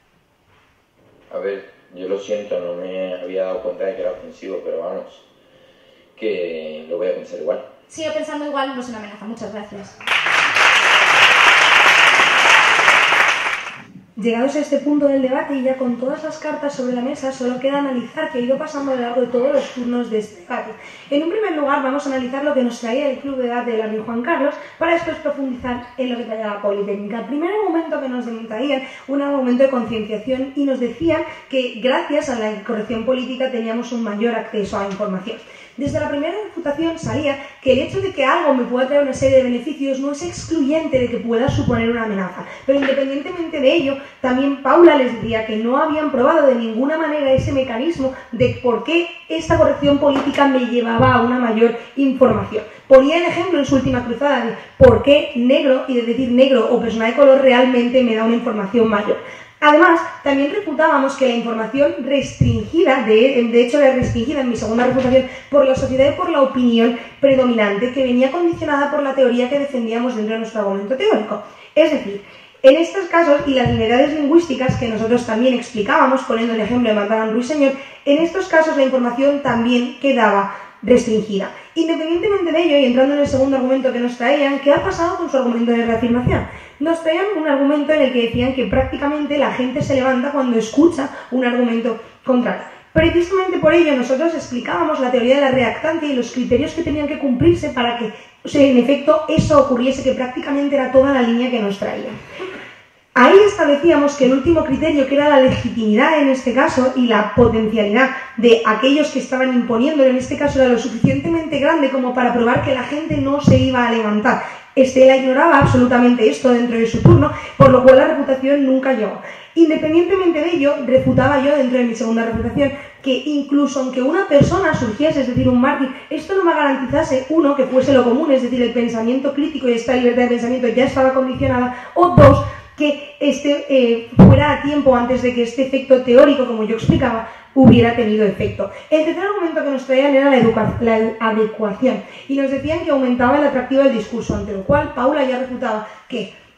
A ver, yo lo siento, no me había dado cuenta de que era ofensivo, pero vamos, que lo voy a pensar igual. Sigo pensando igual, no es una amenaza. Muchas gracias. Llegados a este punto del debate y ya con todas las cartas sobre la mesa, solo queda analizar qué ha ido pasando a lo largo de todos los turnos de este debate. En un primer lugar vamos a analizar lo que nos traía el Club de Debate de la Rey Juan Carlos, para después profundizar en lo que traía la Politécnica. El primer argumento que nos traían, un argumento de concienciación, y nos decían que gracias a la corrección política teníamos un mayor acceso a la información. Desde la primera refutación salía que el hecho de que algo me pueda traer una serie de beneficios no es excluyente de que pueda suponer una amenaza. Pero independientemente de ello, también Paula les decía que no habían probado de ninguna manera ese mecanismo de por qué esta corrección política me llevaba a una mayor información. Ponía el ejemplo en su última cruzada de por qué negro, y de decir negro o persona de color, realmente me da una información mayor. Además, también refutábamos que la información restringida, de hecho era restringida en mi segunda refutación, por la sociedad y por la opinión predominante, que venía condicionada por la teoría que defendíamos dentro de nuestro argumento teórico. Es decir, en estos casos, y las linealidades lingüísticas que nosotros también explicábamos, poniendo el ejemplo de Magdalena Ruiseñor, en estos casos la información también quedaba restringida. Independientemente de ello, y entrando en el segundo argumento que nos traían, ¿qué ha pasado con su argumento de reafirmación? Nos traían un argumento en el que decían que prácticamente la gente se levanta cuando escucha un argumento contrario. Precisamente por ello nosotros explicábamos la teoría de la reactancia y los criterios que tenían que cumplirse para que, en efecto, eso ocurriese, que prácticamente era toda la línea que nos traían. Ahí establecíamos que el último criterio, que era la legitimidad en este caso y la potencialidad de aquellos que estaban imponiéndolo, en este caso era lo suficientemente grande como para probar que la gente no se iba a levantar. Estela ignoraba absolutamente esto dentro de su turno, por lo cual la reputación nunca llegó. Independientemente de ello, refutaba yo dentro de mi segunda refutación que incluso aunque una persona surgiese, es decir, un mártir, esto no me garantizase, uno, que fuese lo común, es decir, el pensamiento crítico y esta libertad de pensamiento ya estaba condicionada, o dos, que fuera a tiempo antes de que este efecto teórico, como yo explicaba, hubiera tenido efecto. El tercer argumento que nos traían era la adecuación, y nos decían que aumentaba el atractivo del discurso, ante lo cual Paula ya refutaba que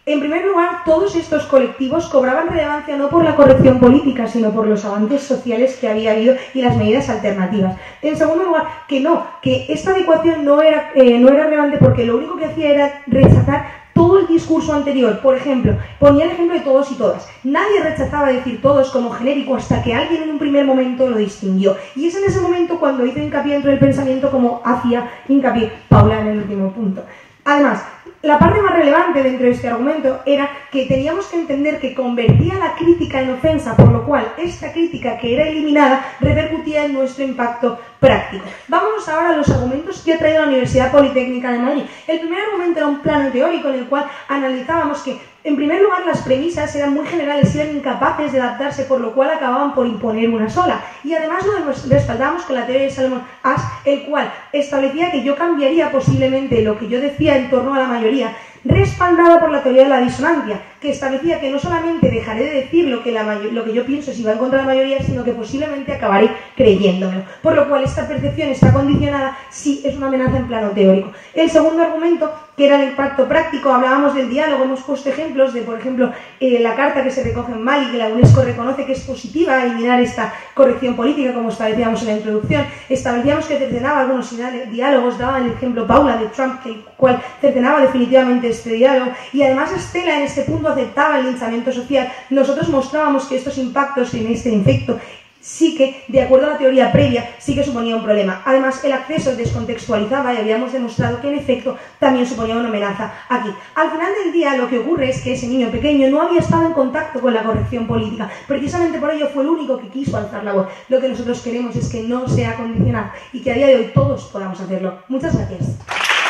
En primer lugar, todos estos colectivos cobraban relevancia no por la corrección política, sino por los avances sociales que había habido y las medidas alternativas. En segundo lugar, que esta adecuación no era relevante porque lo único que hacía era rechazar todo el discurso anterior. Por ejemplo, ponía el ejemplo de todos y todas. Nadie rechazaba decir todos como genérico hasta que alguien en un primer momento lo distinguió. Y es en ese momento cuando hizo hincapié dentro del pensamiento como hacía hincapié Paula en el último punto. Además, la parte más relevante dentro de este argumento era que teníamos que entender que convertía la crítica en ofensa, por lo cual esta crítica que era eliminada repercutía en nuestro impacto práctico. Vámonos ahora a los argumentos que ha traído la Universidad Politécnica de Madrid. El primer argumento era un plano teórico en el cual analizábamos que, en primer lugar, las premisas eran muy generales y eran incapaces de adaptarse, por lo cual acababan por imponer una sola. Y además lo respaldamos con la teoría de Salomon Asch, el cual establecía que yo cambiaría posiblemente lo que yo decía en torno a la mayoría, respaldada por la teoría de la disonancia, que establecía que no solamente dejaré de decir lo que yo pienso si va en contra de la mayoría, sino que posiblemente acabaré creyéndomelo. Por lo cual esta percepción está condicionada si es una amenaza en plano teórico. El segundo argumento, que era el impacto práctico, hablábamos del diálogo, hemos puesto ejemplos de, por ejemplo, la carta que se recoge en Mali, que la UNESCO reconoce que es positiva eliminar esta corrección política, como establecíamos en la introducción. Establecíamos que cercenaba algunos diálogos, daba el ejemplo Paula de Trump, el cual cercenaba definitivamente este diálogo, y además Estela en este punto aceptaba el linchamiento social. Nosotros mostrábamos que estos impactos en este infecto sí que, de acuerdo a la teoría previa, sí que suponía un problema. Además, el acceso descontextualizaba y habíamos demostrado que en efecto también suponía una amenaza aquí. Al final del día lo que ocurre es que ese niño pequeño no había estado en contacto con la corrección política. Precisamente por ello fue el único que quiso alzar la voz. Lo que nosotros queremos es que no sea condicionado y que a día de hoy todos podamos hacerlo. Muchas gracias.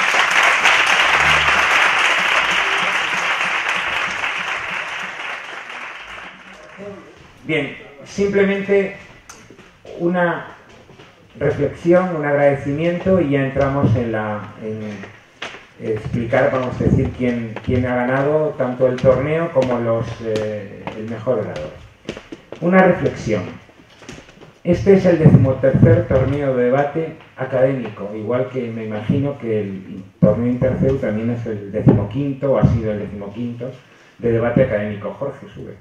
Bien, simplemente una reflexión, un agradecimiento y ya entramos en explicar, vamos a decir, quién ha ganado tanto el torneo como el mejor orador. Una reflexión. Este es el 13º torneo de debate académico, igual que me imagino que el torneo Interceu también es el 15º o ha sido el 15º de debate académico. Jorge, sube.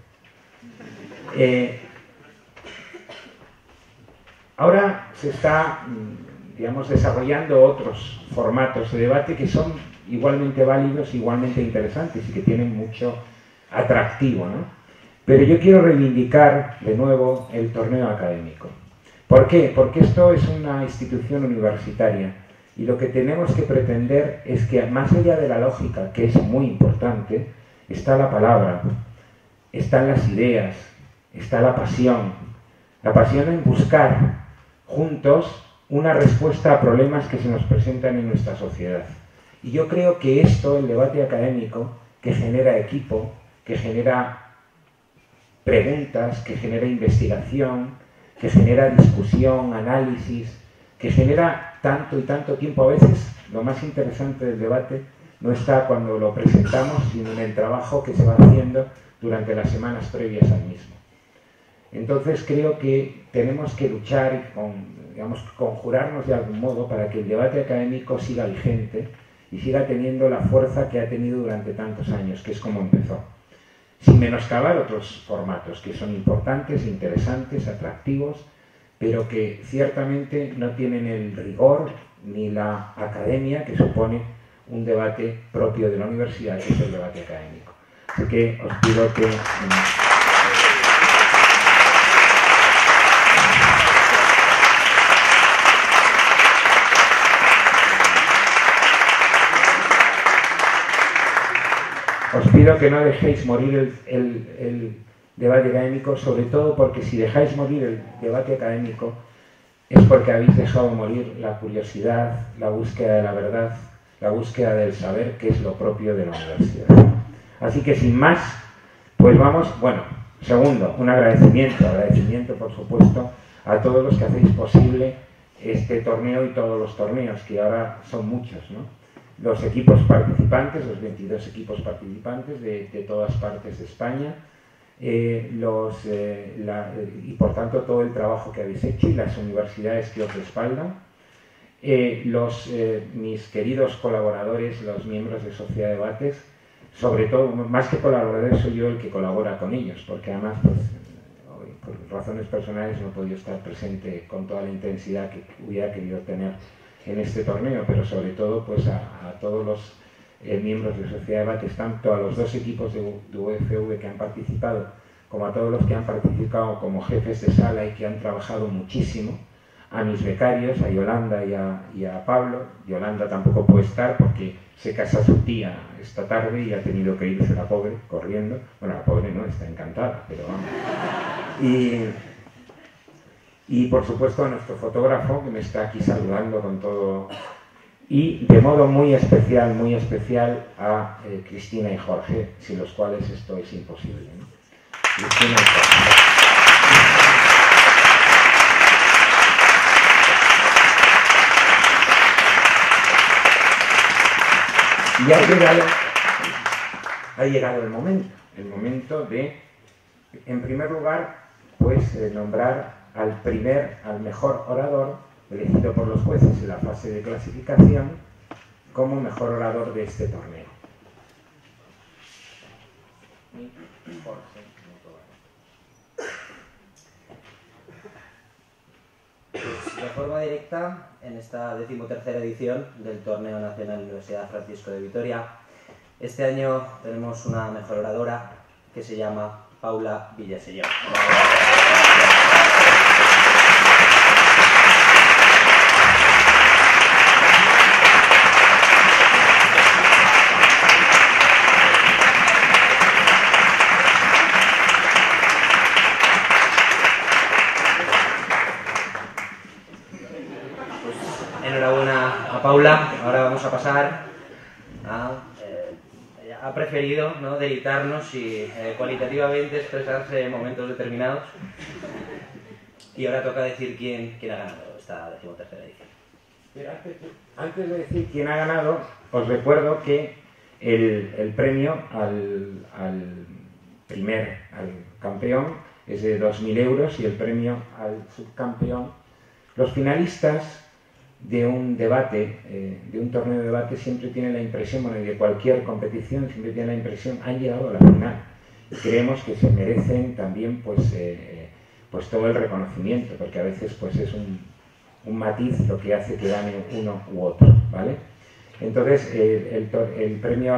Ahora se está, digamos, desarrollando otros formatos de debate que son igualmente válidos, igualmente interesantes y que tienen mucho atractivo, ¿no? Pero yo quiero reivindicar de nuevo el torneo académico. ¿Por qué? Porque esto es una institución universitaria y lo que tenemos que pretender es que, más allá de la lógica, que es muy importante, está la palabra, están las ideas, está la pasión en buscar juntos una respuesta a problemas que se nos presentan en nuestra sociedad. Y yo creo que esto, el debate académico, que genera equipo, que genera preguntas, que genera investigación, que genera discusión, análisis, que genera tanto y tanto tiempo, a veces lo más interesante del debate no está cuando lo presentamos, sino en el trabajo que se va haciendo durante las semanas previas al mismo. Entonces creo que tenemos que luchar y digamos, conjurarnos de algún modo para que el debate académico siga vigente y siga teniendo la fuerza que ha tenido durante tantos años, que es como empezó. Sin menoscabar otros formatos que son importantes, interesantes, atractivos, pero que ciertamente no tienen el rigor ni la academia que supone un debate propio de la universidad, que es el debate académico. Así que os pido que... Os pido que no dejéis morir el debate académico, sobre todo porque si dejáis morir el debate académico es porque habéis dejado morir la curiosidad, la búsqueda de la verdad, la búsqueda del saber, que es lo propio de la universidad. Así que sin más, pues vamos, bueno, segundo, un agradecimiento por supuesto a todos los que hacéis posible este torneo y todos los torneos, que ahora son muchos, ¿no? Los equipos participantes, los 22 equipos participantes de todas partes de España, y por tanto todo el trabajo que habéis hecho y las universidades que os respaldan, mis queridos colaboradores, los miembros de Sociedad de Debates, sobre todo, más que colaborador, soy yo el que colabora con ellos, porque además, pues, hoy, por razones personales no he podido estar presente con toda la intensidad que hubiera querido tener en este torneo, pero sobre todo pues a todos los miembros de Sociedad de Debates, tanto a los dos equipos de UFV que han participado, como a todos los que han participado como jefes de sala y que han trabajado muchísimo, a mis becarios, a Yolanda y a Pablo. Yolanda tampoco puede estar porque se casa su tía esta tarde y ha tenido que irse la pobre corriendo. Bueno, la pobre no, está encantada, pero vamos. Y por supuesto a nuestro fotógrafo que me está aquí saludando con todo. Y de modo muy especial a Cristina y Jorge, sin los cuales esto es imposible, ¿no? Cristina y Jorge. Y ha llegado el momento de, en primer lugar, pues nombrar al mejor orador, elegido por los jueces en la fase de clasificación, como mejor orador de este torneo. De forma directa, en esta 13ª edición del Torneo Nacional Universidad Francisco de Vitoria, este año tenemos una mejor oradora que se llama Paula Villasellón. Paula, ahora vamos a pasar a... ha preferido, ¿no?, deleitarnos y cualitativamente expresarse en momentos determinados. Y ahora toca decir quién ha ganado esta 13ª edición. Pero antes de decir quién ha ganado, os recuerdo que el premio al campeón es de 2.000 euros y el premio al subcampeón. Los finalistas de un debate, de un torneo de debate, siempre tienen la impresión, bueno, y de cualquier competición, siempre tienen la impresión, han llegado a la final. Y creemos que se merecen también pues todo el reconocimiento, porque a veces pues es un matiz lo que hace que gane uno u otro, ¿vale? Entonces, el premio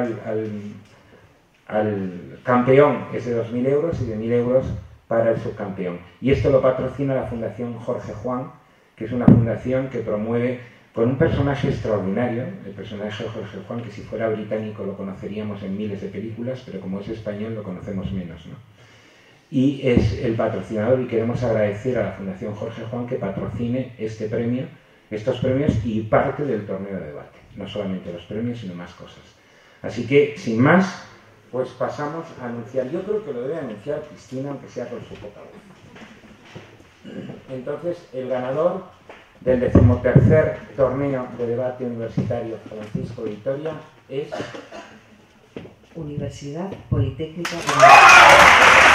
al campeón es de 2.000 euros y de 1.000 euros para el subcampeón. Y esto lo patrocina la Fundación Jorge Juan, que es una fundación que promueve con un personaje extraordinario, el personaje de Jorge Juan, que si fuera británico lo conoceríamos en miles de películas, pero como es español lo conocemos menos, ¿no? Y es el patrocinador, y queremos agradecer a la Fundación Jorge Juan que patrocine estos premios y parte del torneo de debate. No solamente los premios, sino más cosas. Así que, sin más, pues pasamos a anunciar. Yo creo que lo debe anunciar Cristina, aunque sea con su poca voz. Entonces, el ganador del 13º torneo de debate universitario Francisco de Vitoria es Universidad Politécnica de Madrid.